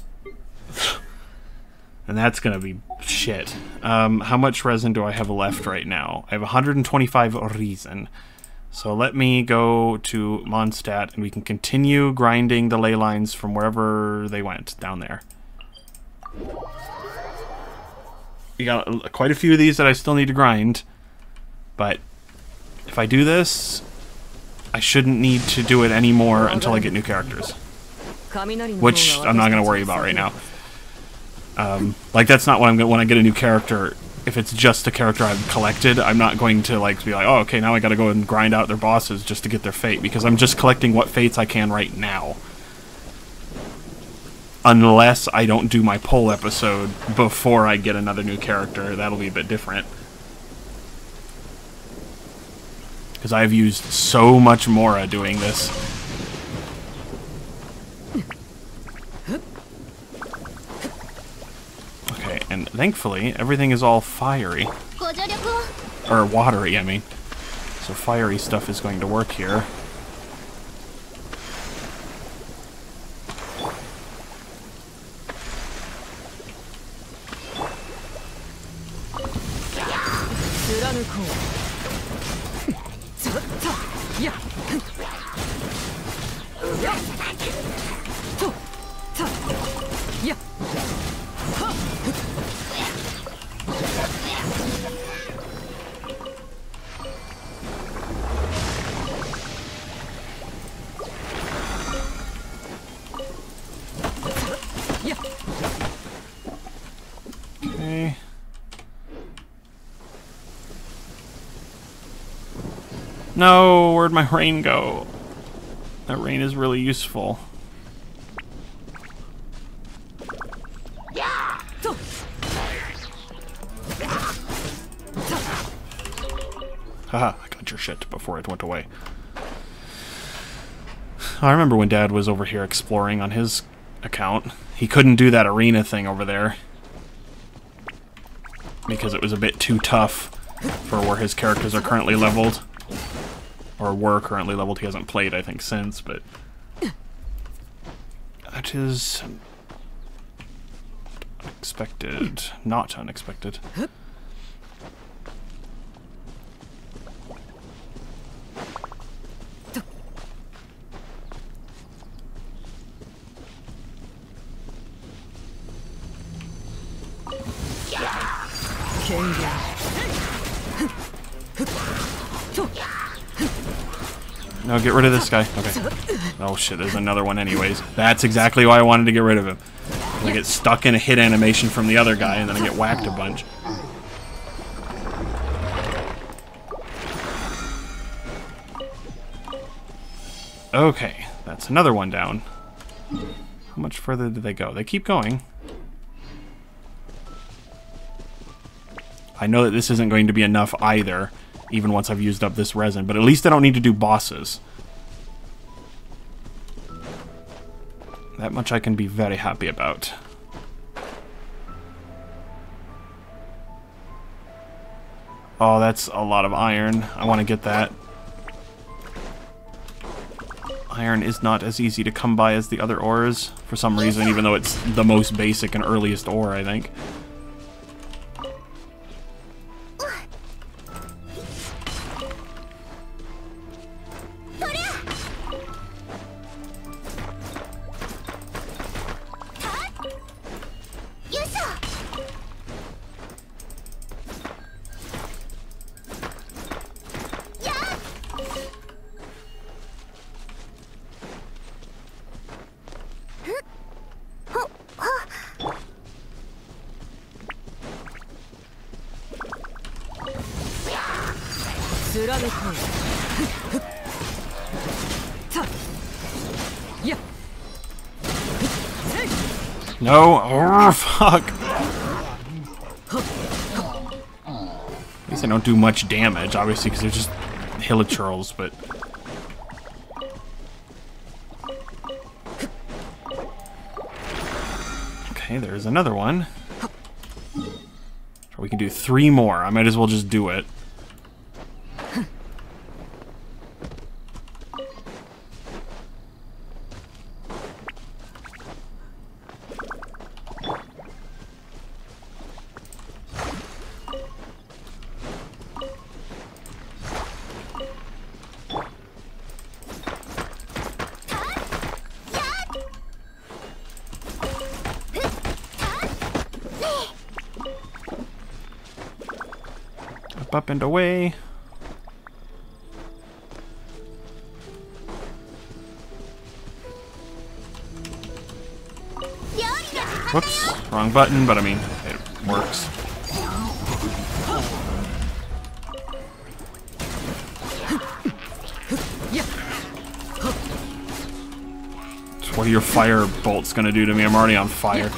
And that's gonna be shit. Um, how much resin do I have left right now? I have one hundred twenty-five resin. So let me go to Mondstadt and we can continue grinding the ley lines from wherever they went, down there. We got quite a few of these that I still need to grind. But if I do this, I shouldn't need to do it anymore until I get new characters. Which I'm not going to worry about right now. Um, like, that's not what I'm going to... When I get a new character, if it's just a character I've collected, I'm not going to like be like, oh, okay, now I gotta go and grind out their bosses just to get their fate, because I'm just collecting what fates I can right now. Unless I don't do my pull episode before I get another new character, that'll be a bit different. Because I've used so much Mora doing this. Okay, and thankfully, everything is all fiery. Or watery, I mean. So fiery stuff is going to work here. Okay. No, where'd my rain go? That rain is really useful. Haha, I got your shit before it went away. I remember when Dad was over here exploring on his account. He couldn't do that arena thing over there because it was a bit too tough for where his characters are currently leveled. Or were currently leveled. He hasn't played, I think, since, but that is unexpected. Not unexpected. No, get rid of this guy. Okay. Oh shit, there's another one anyways. That's exactly why I wanted to get rid of him. I get stuck in a hit animation from the other guy and then I get whacked a bunch. Okay, that's another one down. How much further did they go? They keep going. I know that this isn't going to be enough either, even once I've used up this resin, but at least I don't need to do bosses. That much I can be very happy about. Oh, that's a lot of iron. I want to get that. Iron is not as easy to come by as the other ores, for some reason, even though it's the most basic and earliest ore, I think. No! Oh, fuck! At least I don't do much damage, obviously, because they're just hilichurls, but... Okay, there's another one. So we can do three more. I might as well just do it. Up and away. Whoops, wrong button, but I mean, it works. What are your fire bolts gonna do to me? I'm already on fire.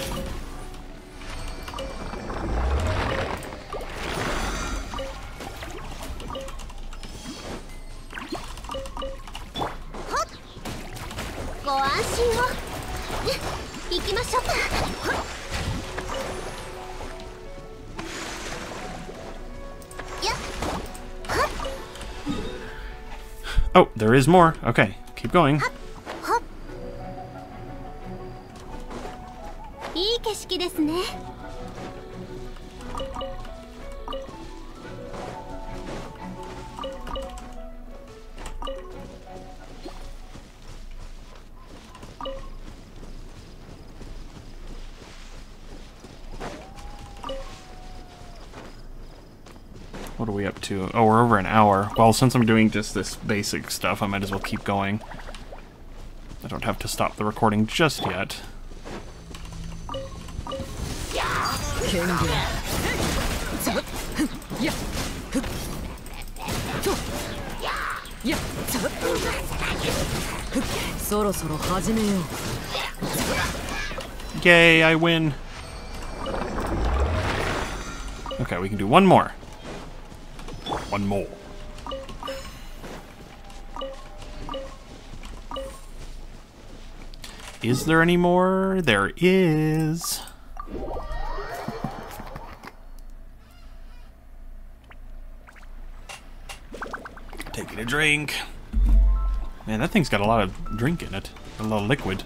Oh, there is more. Okay, keep going. What are we up to? Oh, we're over an hour. Well, since I'm doing just this basic stuff, I might as well keep going. I don't have to stop the recording just yet. Yay, I win. Okay, we can do one more. One more. Is there any more? There is. Taking a drink. Man, that thing's got a lot of drink in it. A lot of liquid.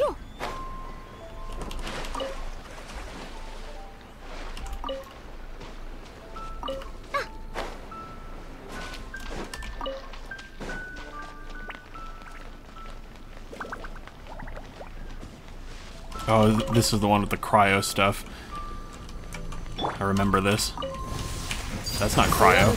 Oh, this is the one with the cryo stuff. I remember this. That's not cryo.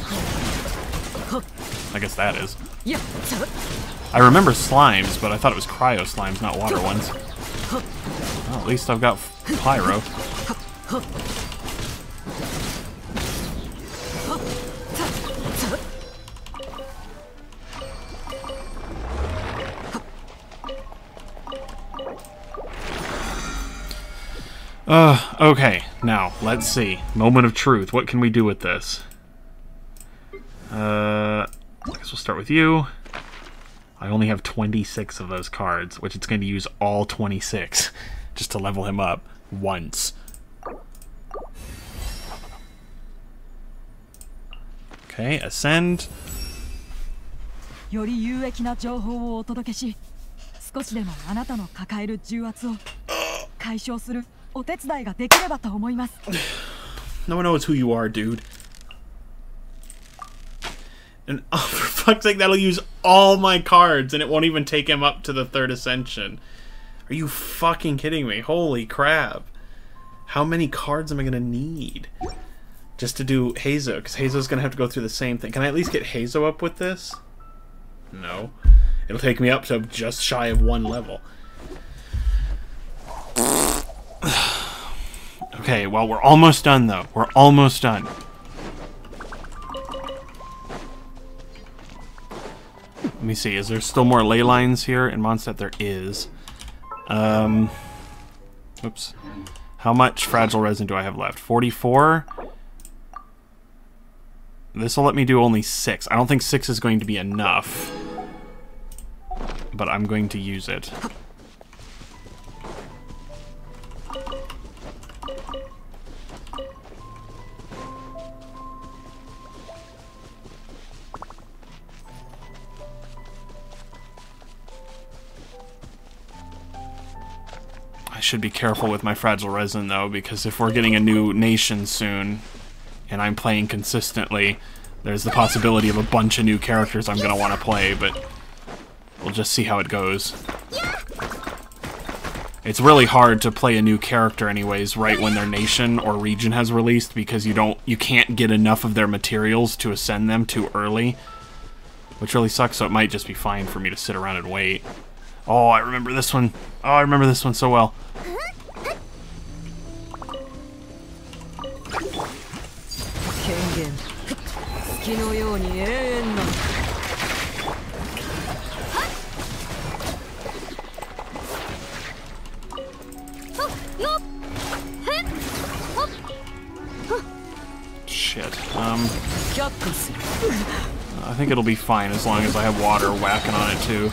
I guess that is. I remember slimes, but I thought it was cryo slimes, not water ones. Well, at least I've got pyro. Uh, okay, now, let's see. Moment of truth. What can we do with this? Uh, I guess we'll start with you. I only have twenty-six of those cards, which it's going to use all twenty-six just to level him up once. Okay, ascend. より有益な情報をお届けし、少しでもあなたの抱える重圧を解消するお手伝いができればと思います。No one knows who you are, dude. And oh, for fuck's sake, that'll use all my cards, and it won't even take him up to the third ascension. Are you fucking kidding me? Holy crap! How many cards am I gonna need just to do Heizo? Because Heizo's gonna have to go through the same thing. Can I at least get Heizo up with this? No. It'll take me up to just shy of one level. Okay, well, we're almost done, though. We're almost done. Let me see. Is there still more ley lines here in Mondstadt? There is. Um, oops. How much fragile resin do I have left? forty-four? This will let me do only six. I don't think six is going to be enough. But I'm going to use it. I should be careful with my fragile resin, though, because if we're getting a new nation soon, and I'm playing consistently, there's the possibility of a bunch of new characters I'm going to want to play, but we'll just see how it goes. It's really hard to play a new character anyways, right when their nation or region has released, because you don't, you can't get enough of their materials to ascend them too early, which really sucks, so it might just be fine for me to sit around and wait. Oh, I remember this one. Oh, I remember this one so well. shit. Um, I think it'll be fine as long as I have water whacking on it too.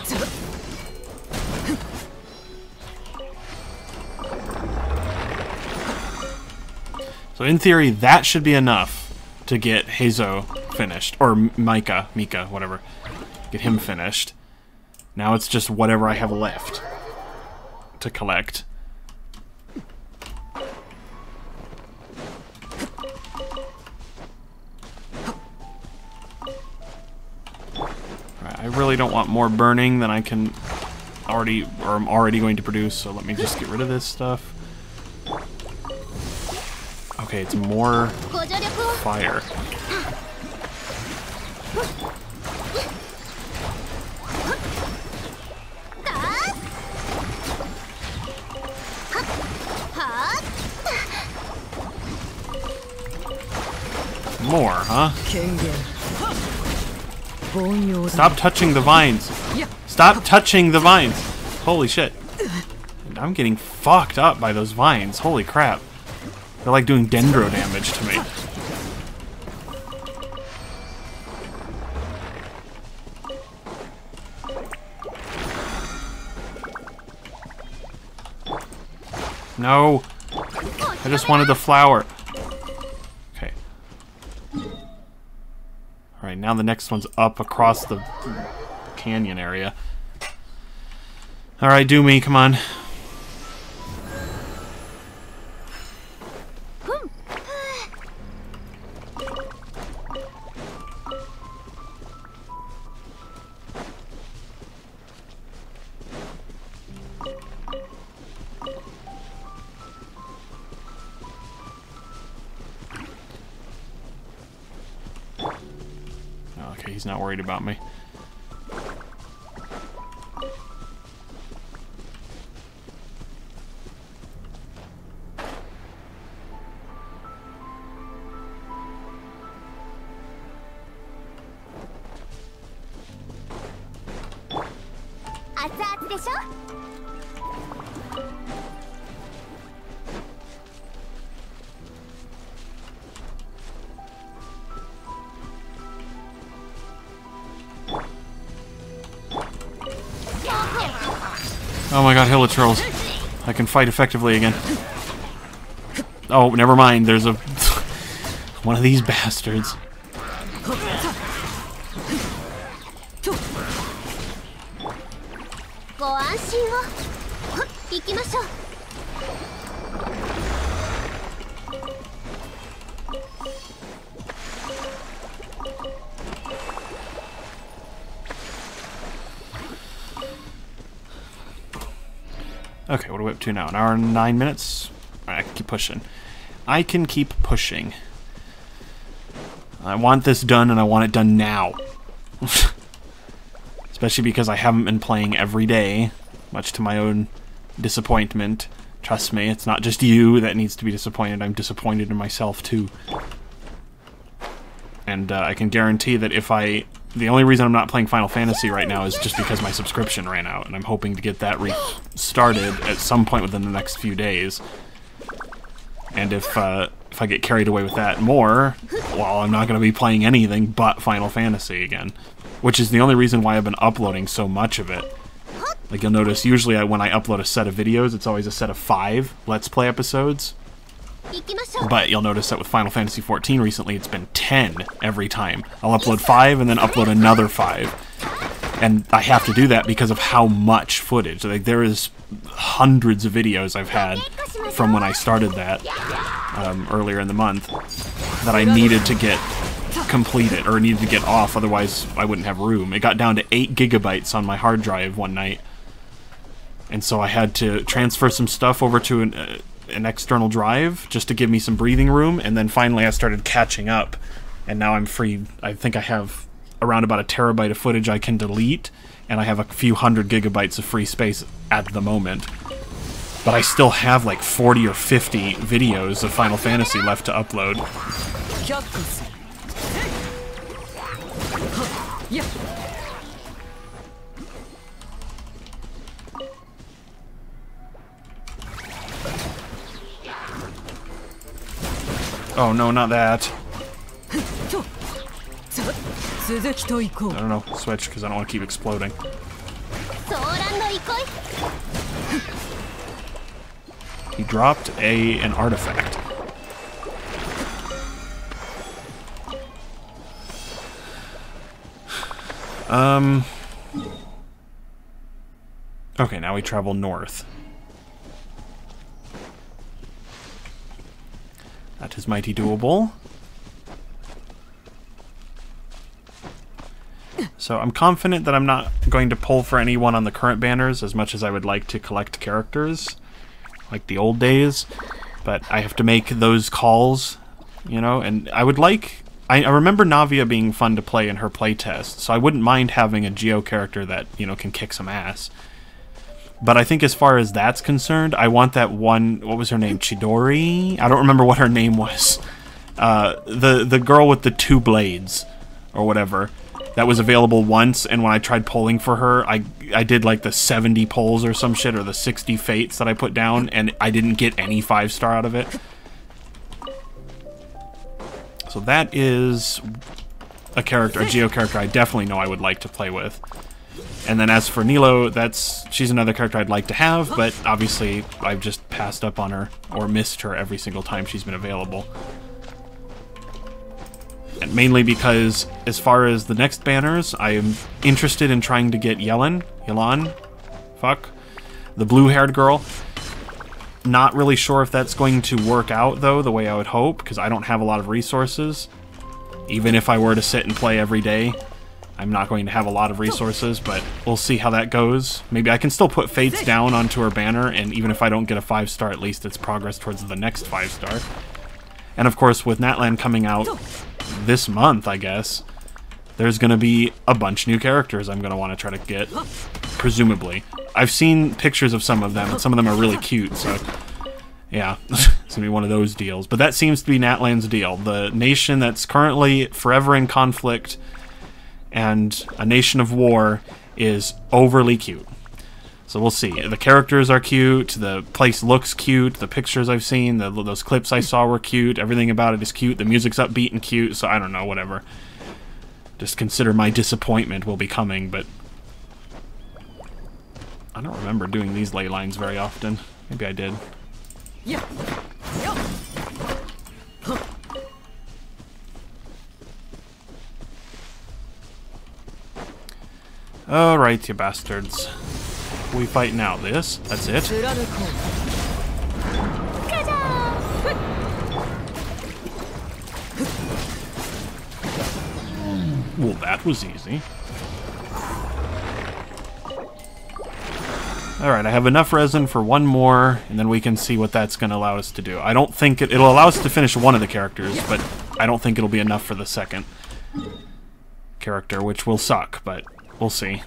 So in theory, that should be enough to get miHoYo finished. Or Mika, Mika, whatever. Get him finished. Now it's just whatever I have left to collect. Alright, I really don't want more burning than I can already, or I'm already going to produce, so let me just get rid of this stuff. Okay, it's more fire. More, huh? Stop touching the vines. Stop touching the vines. Holy shit. I'm getting fucked up by those vines. Holy crap. They're like doing dendro damage to me. No. I just wanted the flower. Okay. Alright, now the next one's up across the canyon area. Alright, do me, come on. Okay, he's not worried about me. Oh my god, Hilichurls. I can fight effectively again. Oh, never mind. There's a... one of these bastards. Okay, what are we up to now? An hour and nine minutes? Alright, I can keep pushing. I can keep pushing. I want this done, and I want it done now. Especially because I haven't been playing every day, much to my own disappointment. Trust me, it's not just you that needs to be disappointed. I'm disappointed in myself, too. And uh, I can guarantee that if I... The only reason I'm not playing Final Fantasy right now is just because my subscription ran out, and I'm hoping to get that restarted at some point within the next few days. And if uh, if I get carried away with that more, well, I'm not going to be playing anything but Final Fantasy again. Which is the only reason why I've been uploading so much of it. Like you'll notice, usually I, when I upload a set of videos, it's always a set of five Let's Play episodes. But you'll notice that with Final Fantasy fourteen recently, it's been ten every time. I'll upload five and then upload another five. And I have to do that because of how much footage. Like, there is hundreds of videos I've had from when I started that um, earlier in the month that I needed to get completed, or needed to get off, otherwise I wouldn't have room. It got down to eight gigabytes on my hard drive one night. And so I had to transfer some stuff over to an... Uh, an external drive just to give me some breathing room, and then finally I started catching up, and now I'm free. I think I have around about a terabyte of footage I can delete, and I have a few hundred gigabytes of free space at the moment. But I still have like forty or fifty videos of Final Fantasy left to upload. Oh no, not that. I don't know, switch, because I don't want to keep exploding. He dropped a an artifact. Um. Okay, now we travel north. That is mighty doable. So I'm confident that I'm not going to pull for anyone on the current banners as much as I would like to collect characters, like the old days. But I have to make those calls, you know, and I would like... I, I remember Navia being fun to play in her playtest, so I wouldn't mind having a Geo character that, you know, can kick some ass. But I think as far as that's concerned, I want that one... What was her name? Chidori? I don't remember what her name was. Uh, the, the girl with the two blades, or whatever. That was available once, and when I tried polling for her, I I did like the seventy polls or some shit, or the sixty fates that I put down, and I didn't get any five star out of it. So that is a character, a Geo character I definitely know I would like to play with. And then as for Nilo, that's she's another character I'd like to have, but obviously I've just passed up on her, or missed her every single time she's been available. And mainly because, as far as the next banners, I am interested in trying to get Yellen, Yelan, fuck, the blue-haired girl. Not really sure if that's going to work out, though, the way I would hope, because I don't have a lot of resources. Even if I were to sit and play every day, I'm not going to have a lot of resources, but we'll see how that goes. Maybe I can still put Fates down onto her banner, and even if I don't get a five star, at least it's progress towards the next five star. And of course, with Natlan coming out this month, I guess, there's going to be a bunch new characters I'm going to want to try to get, presumably. I've seen pictures of some of them, and some of them are really cute, so yeah, it's going to be one of those deals. But that seems to be Natlan's deal. The nation that's currently forever in conflict and a nation of war is overly cute. So we'll see. The characters are cute, the place looks cute, the pictures I've seen, the, those clips I saw were cute, everything about it is cute, the music's upbeat and cute, so I don't know, whatever. Just consider my disappointment will be coming, but I don't remember doing these ley lines very often. Maybe I did. Yeah. Alright, you bastards. We fight now. This. That's it. Well, that was easy. Alright, I have enough resin for one more, and then we can see what that's going to allow us to do. I don't think it, it'll allow us to finish one of the characters, but I don't think it'll be enough for the second character, which will suck, but we'll see.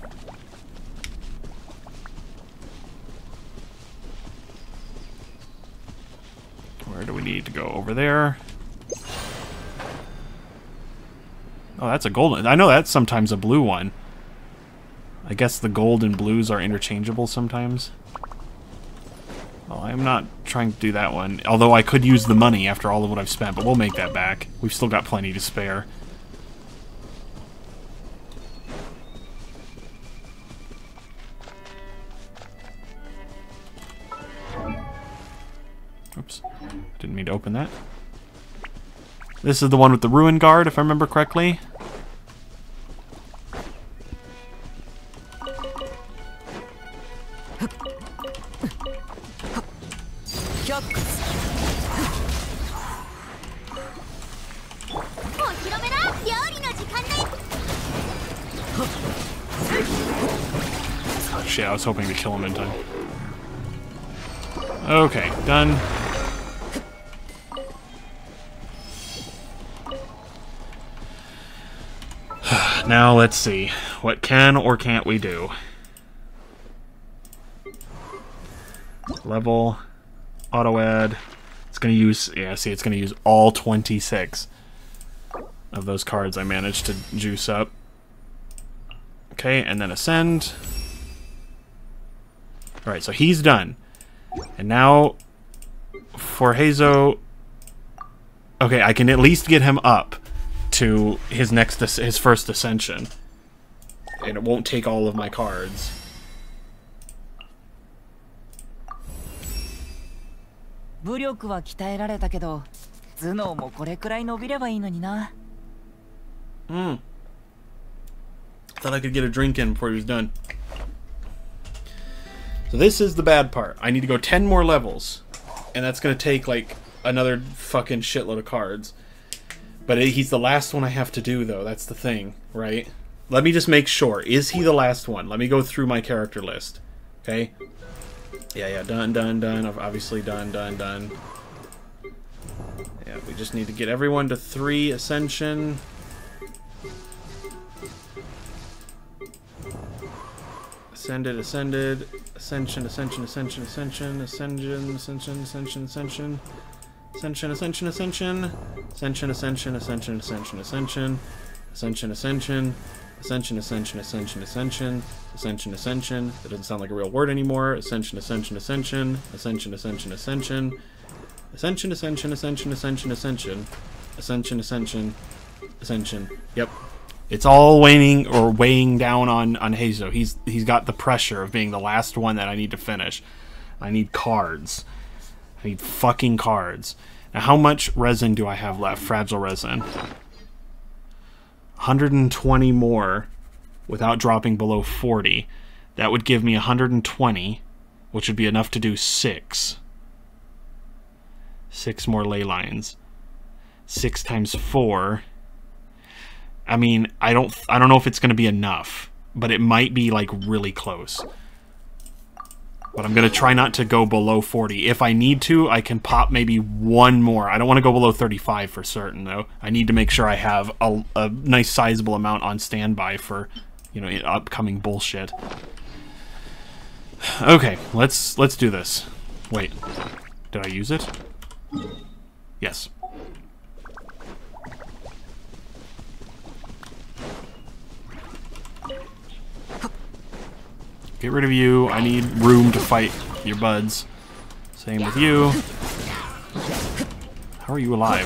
Where do we need to go? Over there. Oh, that's a golden. I know that's sometimes a blue one. I guess the gold and blues are interchangeable sometimes. Well, I'm not trying to do that one. Although I could use the money after all of what I've spent, but we'll make that back. We've still got plenty to spare. Oops. Didn't mean to open that. This is the one with the Ruin Guard, if I remember correctly. Oh shit, I was hoping to kill him in time. Okay, done. Now let's see. What can or can't we do? Level. Auto add. It's gonna use, yeah, see, it's gonna use all twenty-six of those cards I managed to juice up. Okay, and then ascend. Alright, so he's done. And now, for Hazo... Okay, I can at least get him up. to his next, his first ascension. And it won't take all of my cards. Hmm. Thought I could get a drink in before he was done. So this is the bad part. I need to go ten more levels. And that's going to take, like, another fucking shitload of cards. But it, he's the last one I have to do, though. That's the thing, right? Let me just make sure. Is he the last one? Let me go through my character list. Okay? Yeah, yeah. Done, done, done. Obviously done, done, done. Yeah, we just need to get everyone to three Ascension. Ascended, ascended. Ascension, ascension, ascension, ascension, ascension, ascension, ascension, ascension. Ascension, ascension, ascension. Ascension, ascension, ascension, ascension, ascension. Ascension, ascension. Ascension, ascension, ascension, ascension. Ascension, ascension. That doesn't sound like a real word anymore. Ascension, ascension, ascension. Ascension, ascension, ascension. Ascension, ascension, ascension, ascension, ascension. Ascension, ascension, ascension. Yep. It's all waning or weighing down on on Hazo. He's he's got the pressure of being the last one that I need to finish. I need cards. I need fucking cards. Now, how much resin do I have left? Fragile resin. one hundred twenty more without dropping below forty. That would give me one hundred twenty, which would be enough to do six. Six more ley lines. Six times four. I mean, I don't I don't know if it's going to be enough, but it might be, like, really close. But I'm going to try not to go below forty. If I need to, I can pop maybe one more. I don't want to go below thirty-five for certain, though. I need to make sure I have a, a nice sizable amount on standby for, you know, upcoming bullshit. Okay, let's let's do this. Wait, did I use it? Yes. Get rid of you. I need room to fight your buds. Same with you. How are you alive?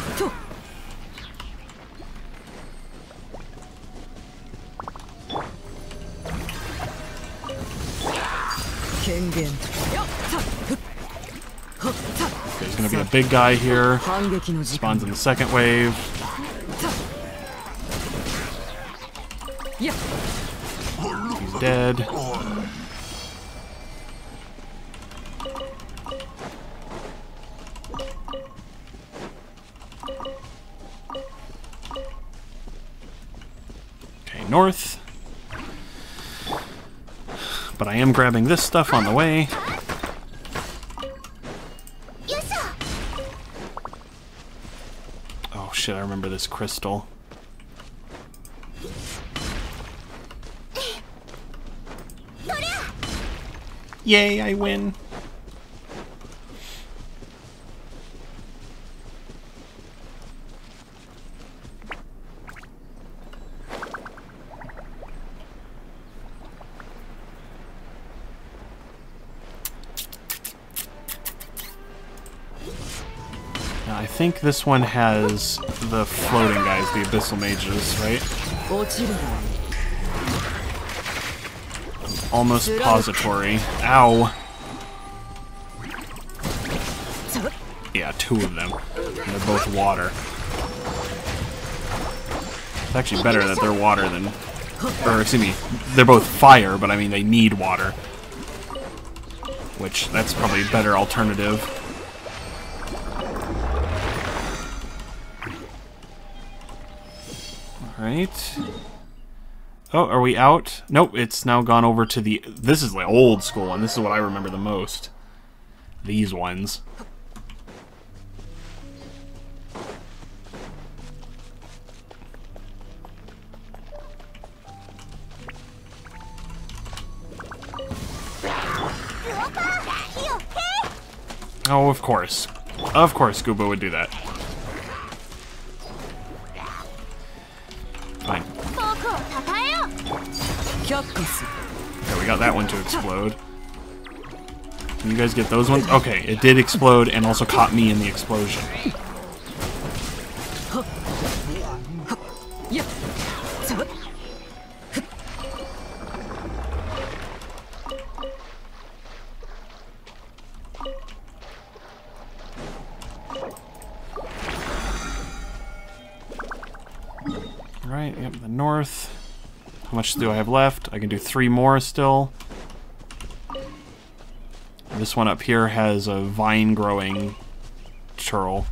Okay, there's gonna be a big guy here. Spawns in the second wave. He's dead. North. But I am grabbing this stuff on the way. Oh shit, I remember this crystal. Yay, I win. I think this one has the floating guys, the abyssal mages, right? Almost pository. Ow. Yeah, two of them. And they're both water. It's actually better that they're water than... Or, excuse me, they're both fire, but I mean they need water. Which, that's probably a better alternative. Alright. Oh, are we out? Nope, it's now gone over to the... This is the old school one. This is what I remember the most. These ones. Oh, of course. Of course Scuba would do that. Fine. Okay, we got that one to explode. Can you guys get those ones? Okay, it did explode and also caught me in the explosion. Right, yep, the north. How much do I have left? I can do three more still. This one up here has a vine growing churl.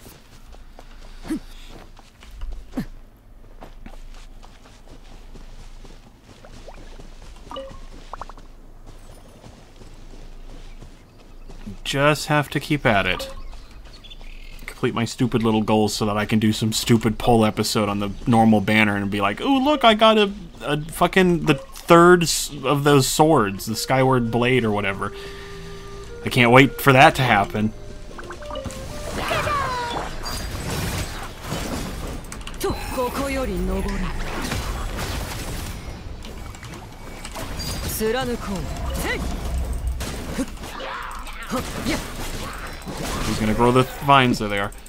Just have to keep at it. Complete my stupid little goals so that I can do some stupid poll episode on the normal banner and be like, "Ooh, look, I got a, a fucking the third of those swords, the Skyward Blade or whatever." I can't wait for that to happen. He's gonna grow the vines. There they are.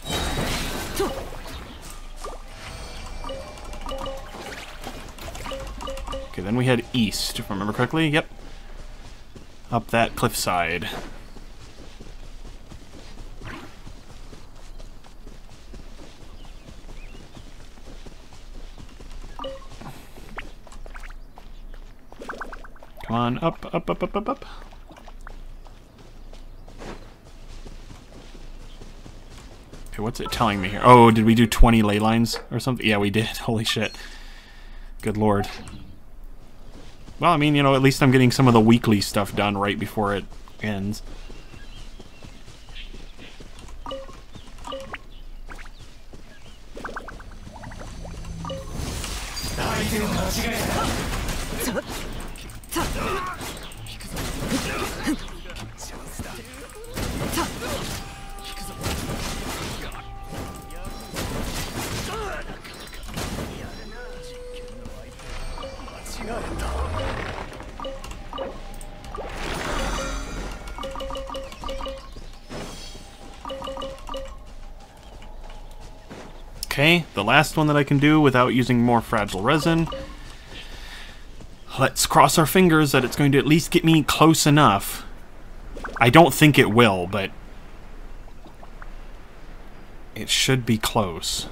Okay, then we head east, if I remember correctly. Yep. Up that cliffside. Come on, up, up, up, up, up, up. Okay, what's it telling me here? Oh, did we do twenty ley lines or something? Yeah, we did. Holy shit. Good lord. Well, I mean, you know, at least I'm getting some of the weekly stuff done right before it ends. Okay, the last one that I can do without using more fragile resin. Let's cross our fingers that it's going to at least get me close enough. I don't think it will, but it should be close.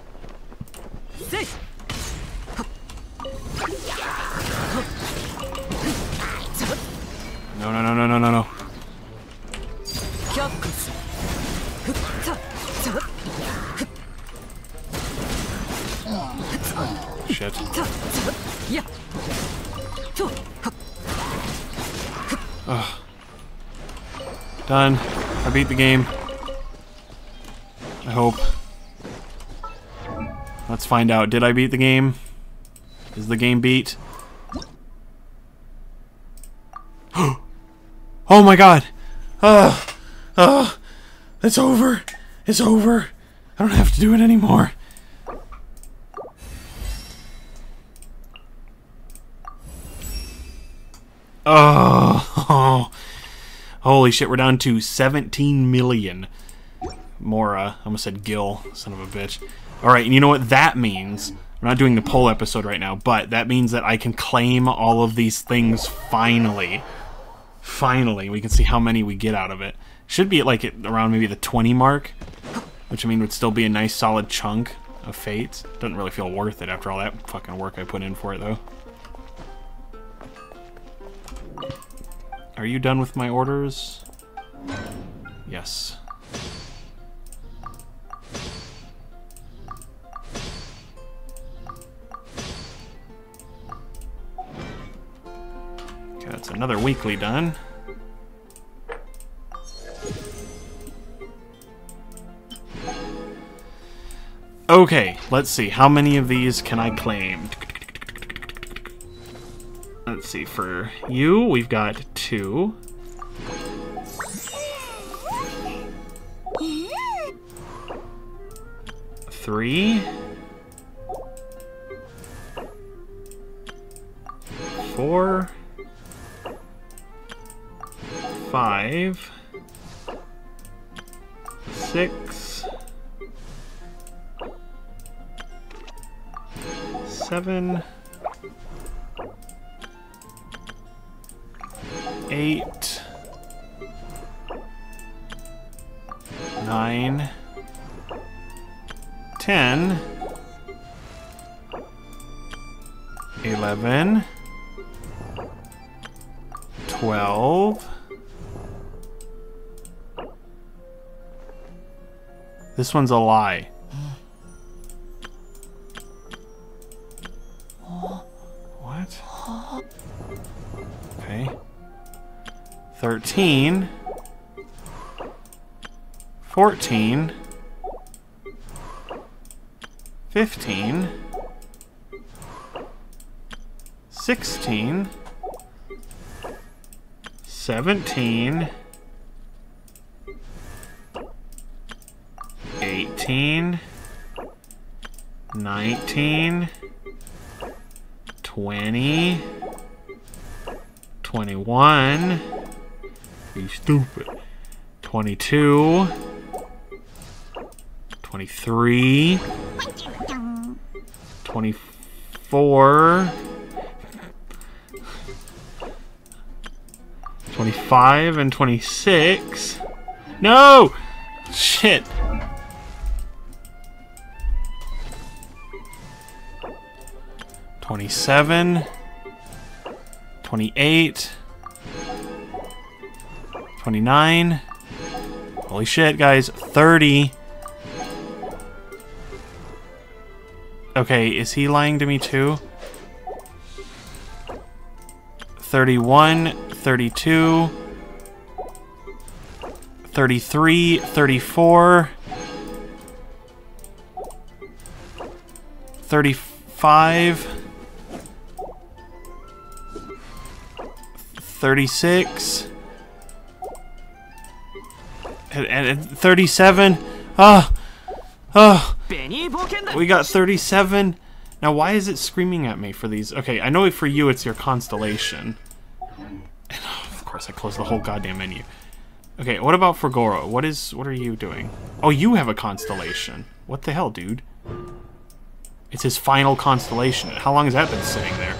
No, no, no, no, no, no, no. Shit. Ugh. Done. I beat the game. I hope. Let's find out. Did I beat the game? Is the game beat? Oh my god! Ugh! Ugh! It's over! It's over! I don't have to do it anymore. Oh, holy shit, we're down to seventeen million. Mora, I almost said Gil, son of a bitch. Alright, and you know what that means? I'm not doing the poll episode right now, but that means that I can claim all of these things finally. Finally, we can see how many we get out of it. Should be at like at around maybe the twenty mark, which I mean would still be a nice solid chunk of fates. Doesn't really feel worth it after all that fucking work I put in for it though. Are you done with my orders? Yes. Okay, that's another weekly done. Okay, let's see. How many of these can I claim? Let's see, for you, we've got two. Three. Four. Five. Six. seven, eight, nine, ten, eleven, twelve. This one's a lie. What? Okay. thirteen. fourteen. fifteen. sixteen. seventeen. eighteen. nineteen. twenty. twenty-one. You stupid. twenty-two. twenty-three. twenty-four. twenty-five and twenty-six. No! Shit. twenty-seven. twenty-eight. twenty-nine. Holy shit, guys. thirty. Okay, is he lying to me too? thirty-one, thirty-two, thirty-three, thirty-four, thirty-five, thirty-six, and, and thirty-seven. Oh, oh, we got thirty-seven. Now, why is it screaming at me for these? Okay, I know for you it's your constellation. And, oh, of course, I closed the whole goddamn menu. Okay, what about for Goro? What is? What are you doing? Oh, you have a constellation. What the hell, dude? It's his final constellation. How long has that been sitting there?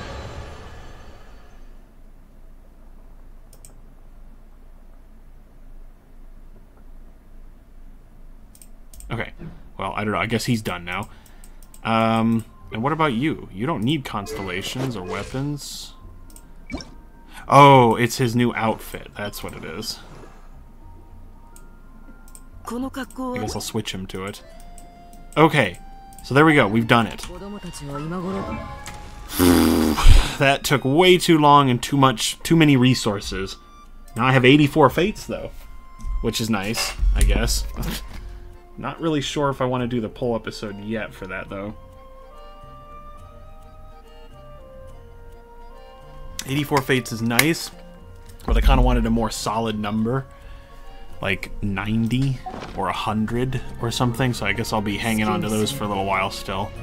Okay, well, I don't know. I guess he's done now. Um... And what about you? You don't need constellations or weapons. Oh, it's his new outfit. That's what it is. I guess I'll switch him to it. Okay, so there we go. We've done it. That took way too long and too much, too many resources. Now I have eighty-four fates, though, which is nice, I guess. Not really sure if I want to do the poll episode yet for that, though. eighty-four fates is nice, but I kind of wanted a more solid number, like ninety or one hundred or something, so I guess I'll be hanging on to those for a little while still.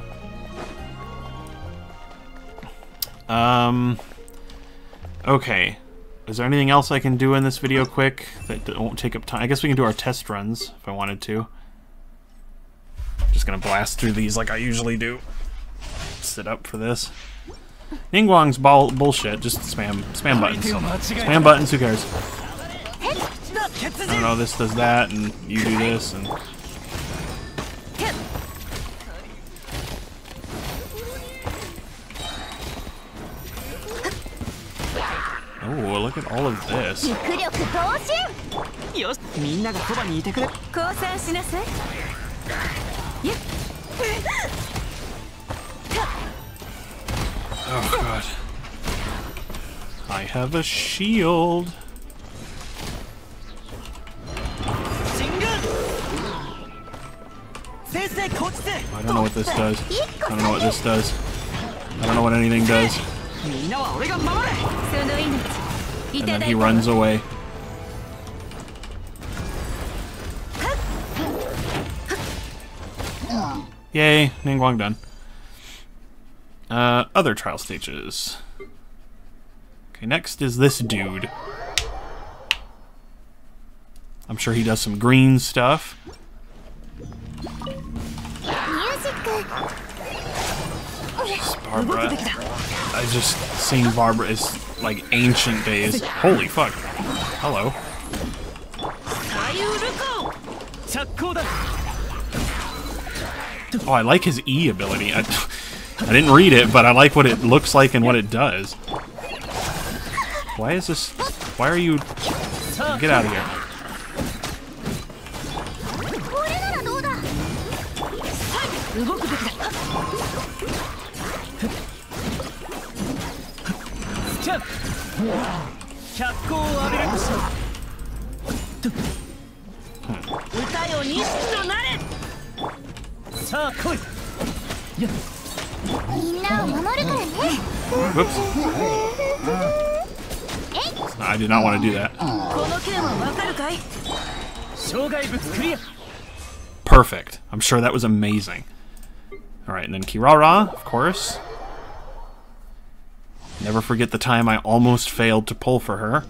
Um, okay. Is there anything else I can do in this video quick that won't take up time? I guess we can do our test runs if I wanted to. Just gonna blast through these like I usually do. Sit up for this. Ningguang's ball bullshit. Just spam, spam buttons. Spam buttons. Who cares? I don't know. This does that, and you do this, and oh, look at all of this. Oh god. I have a shield. I don't know what this does. I don't know what this does. I don't know what anything does. And then he runs away. Yay, Ningguang done. Uh, other trial stages. Okay, next is this dude. I'm sure he does some green stuff. Jeez, Barbara. I just seeing Barbara is like ancient days. Holy fuck. Hello. Oh, I like his E ability. I, I didn't read it, but I like what it looks like and what it does. Why is this... Why are you... Get out of here. Whoops. I did not want to do that. Perfect. I'm sure that was amazing. Alright, and then Kirara, of course. Never forget the time I almost failed to pull for her.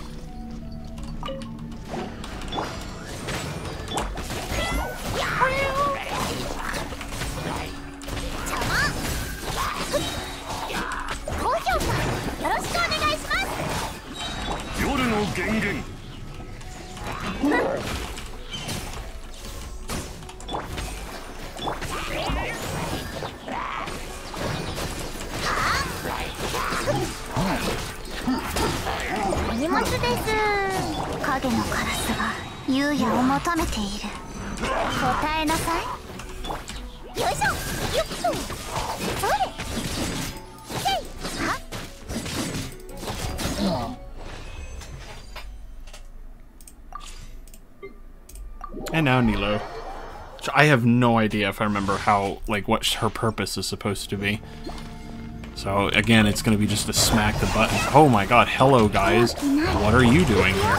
And now Nilo. I have no idea if I remember how, like, what her purpose is supposed to be. So, again, it's going to be just to smack the button. Oh my god, hello guys. What are you doing here?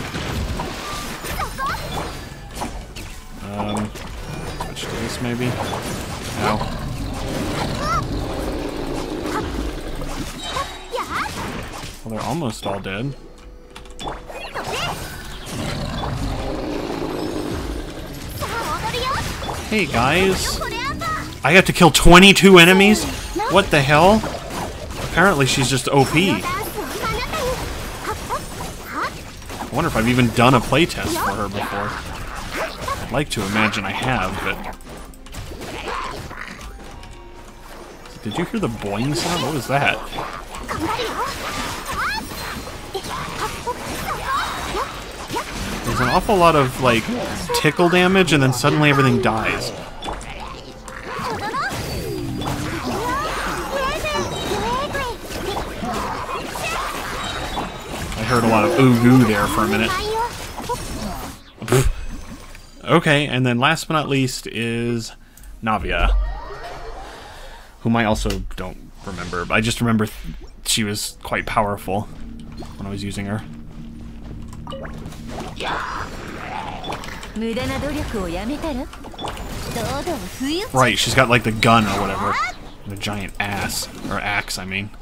Um, switch to this maybe? No. Well, they're almost all dead. Hey guys, I have to kill twenty-two enemies? What the hell? Apparently she's just O P. I wonder if I've even done a playtest for her before. I'd like to imagine I have, but... Did you hear the boing sound? What was that? There's an awful lot of, like, tickle damage, and then suddenly everything dies. I heard a lot of ooh goo there for a minute. Okay, and then last but not least is Navia, whom I also don't remember, but I just remember she was quite powerful when I was using her. Right, she's got like the gun or whatever. The giant ass. Or axe, I mean.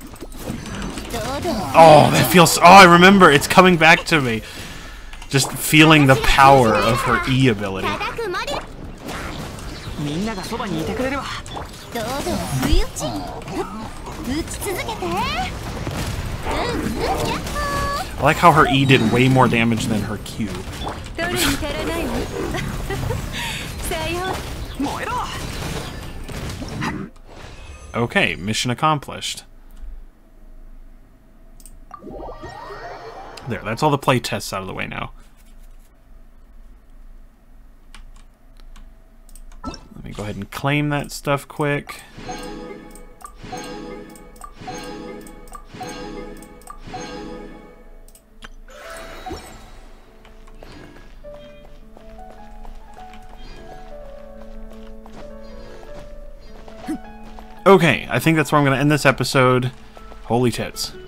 Oh, that feels... Oh, I remember! It's coming back to me! Just feeling the power of her E ability. I like how her E did way more damage than her Q. Okay, mission accomplished. There, that's all the play tests out of the way now. Let me go ahead and claim that stuff quick. Okay, I think that's where I'm going to end this episode. Holy tits.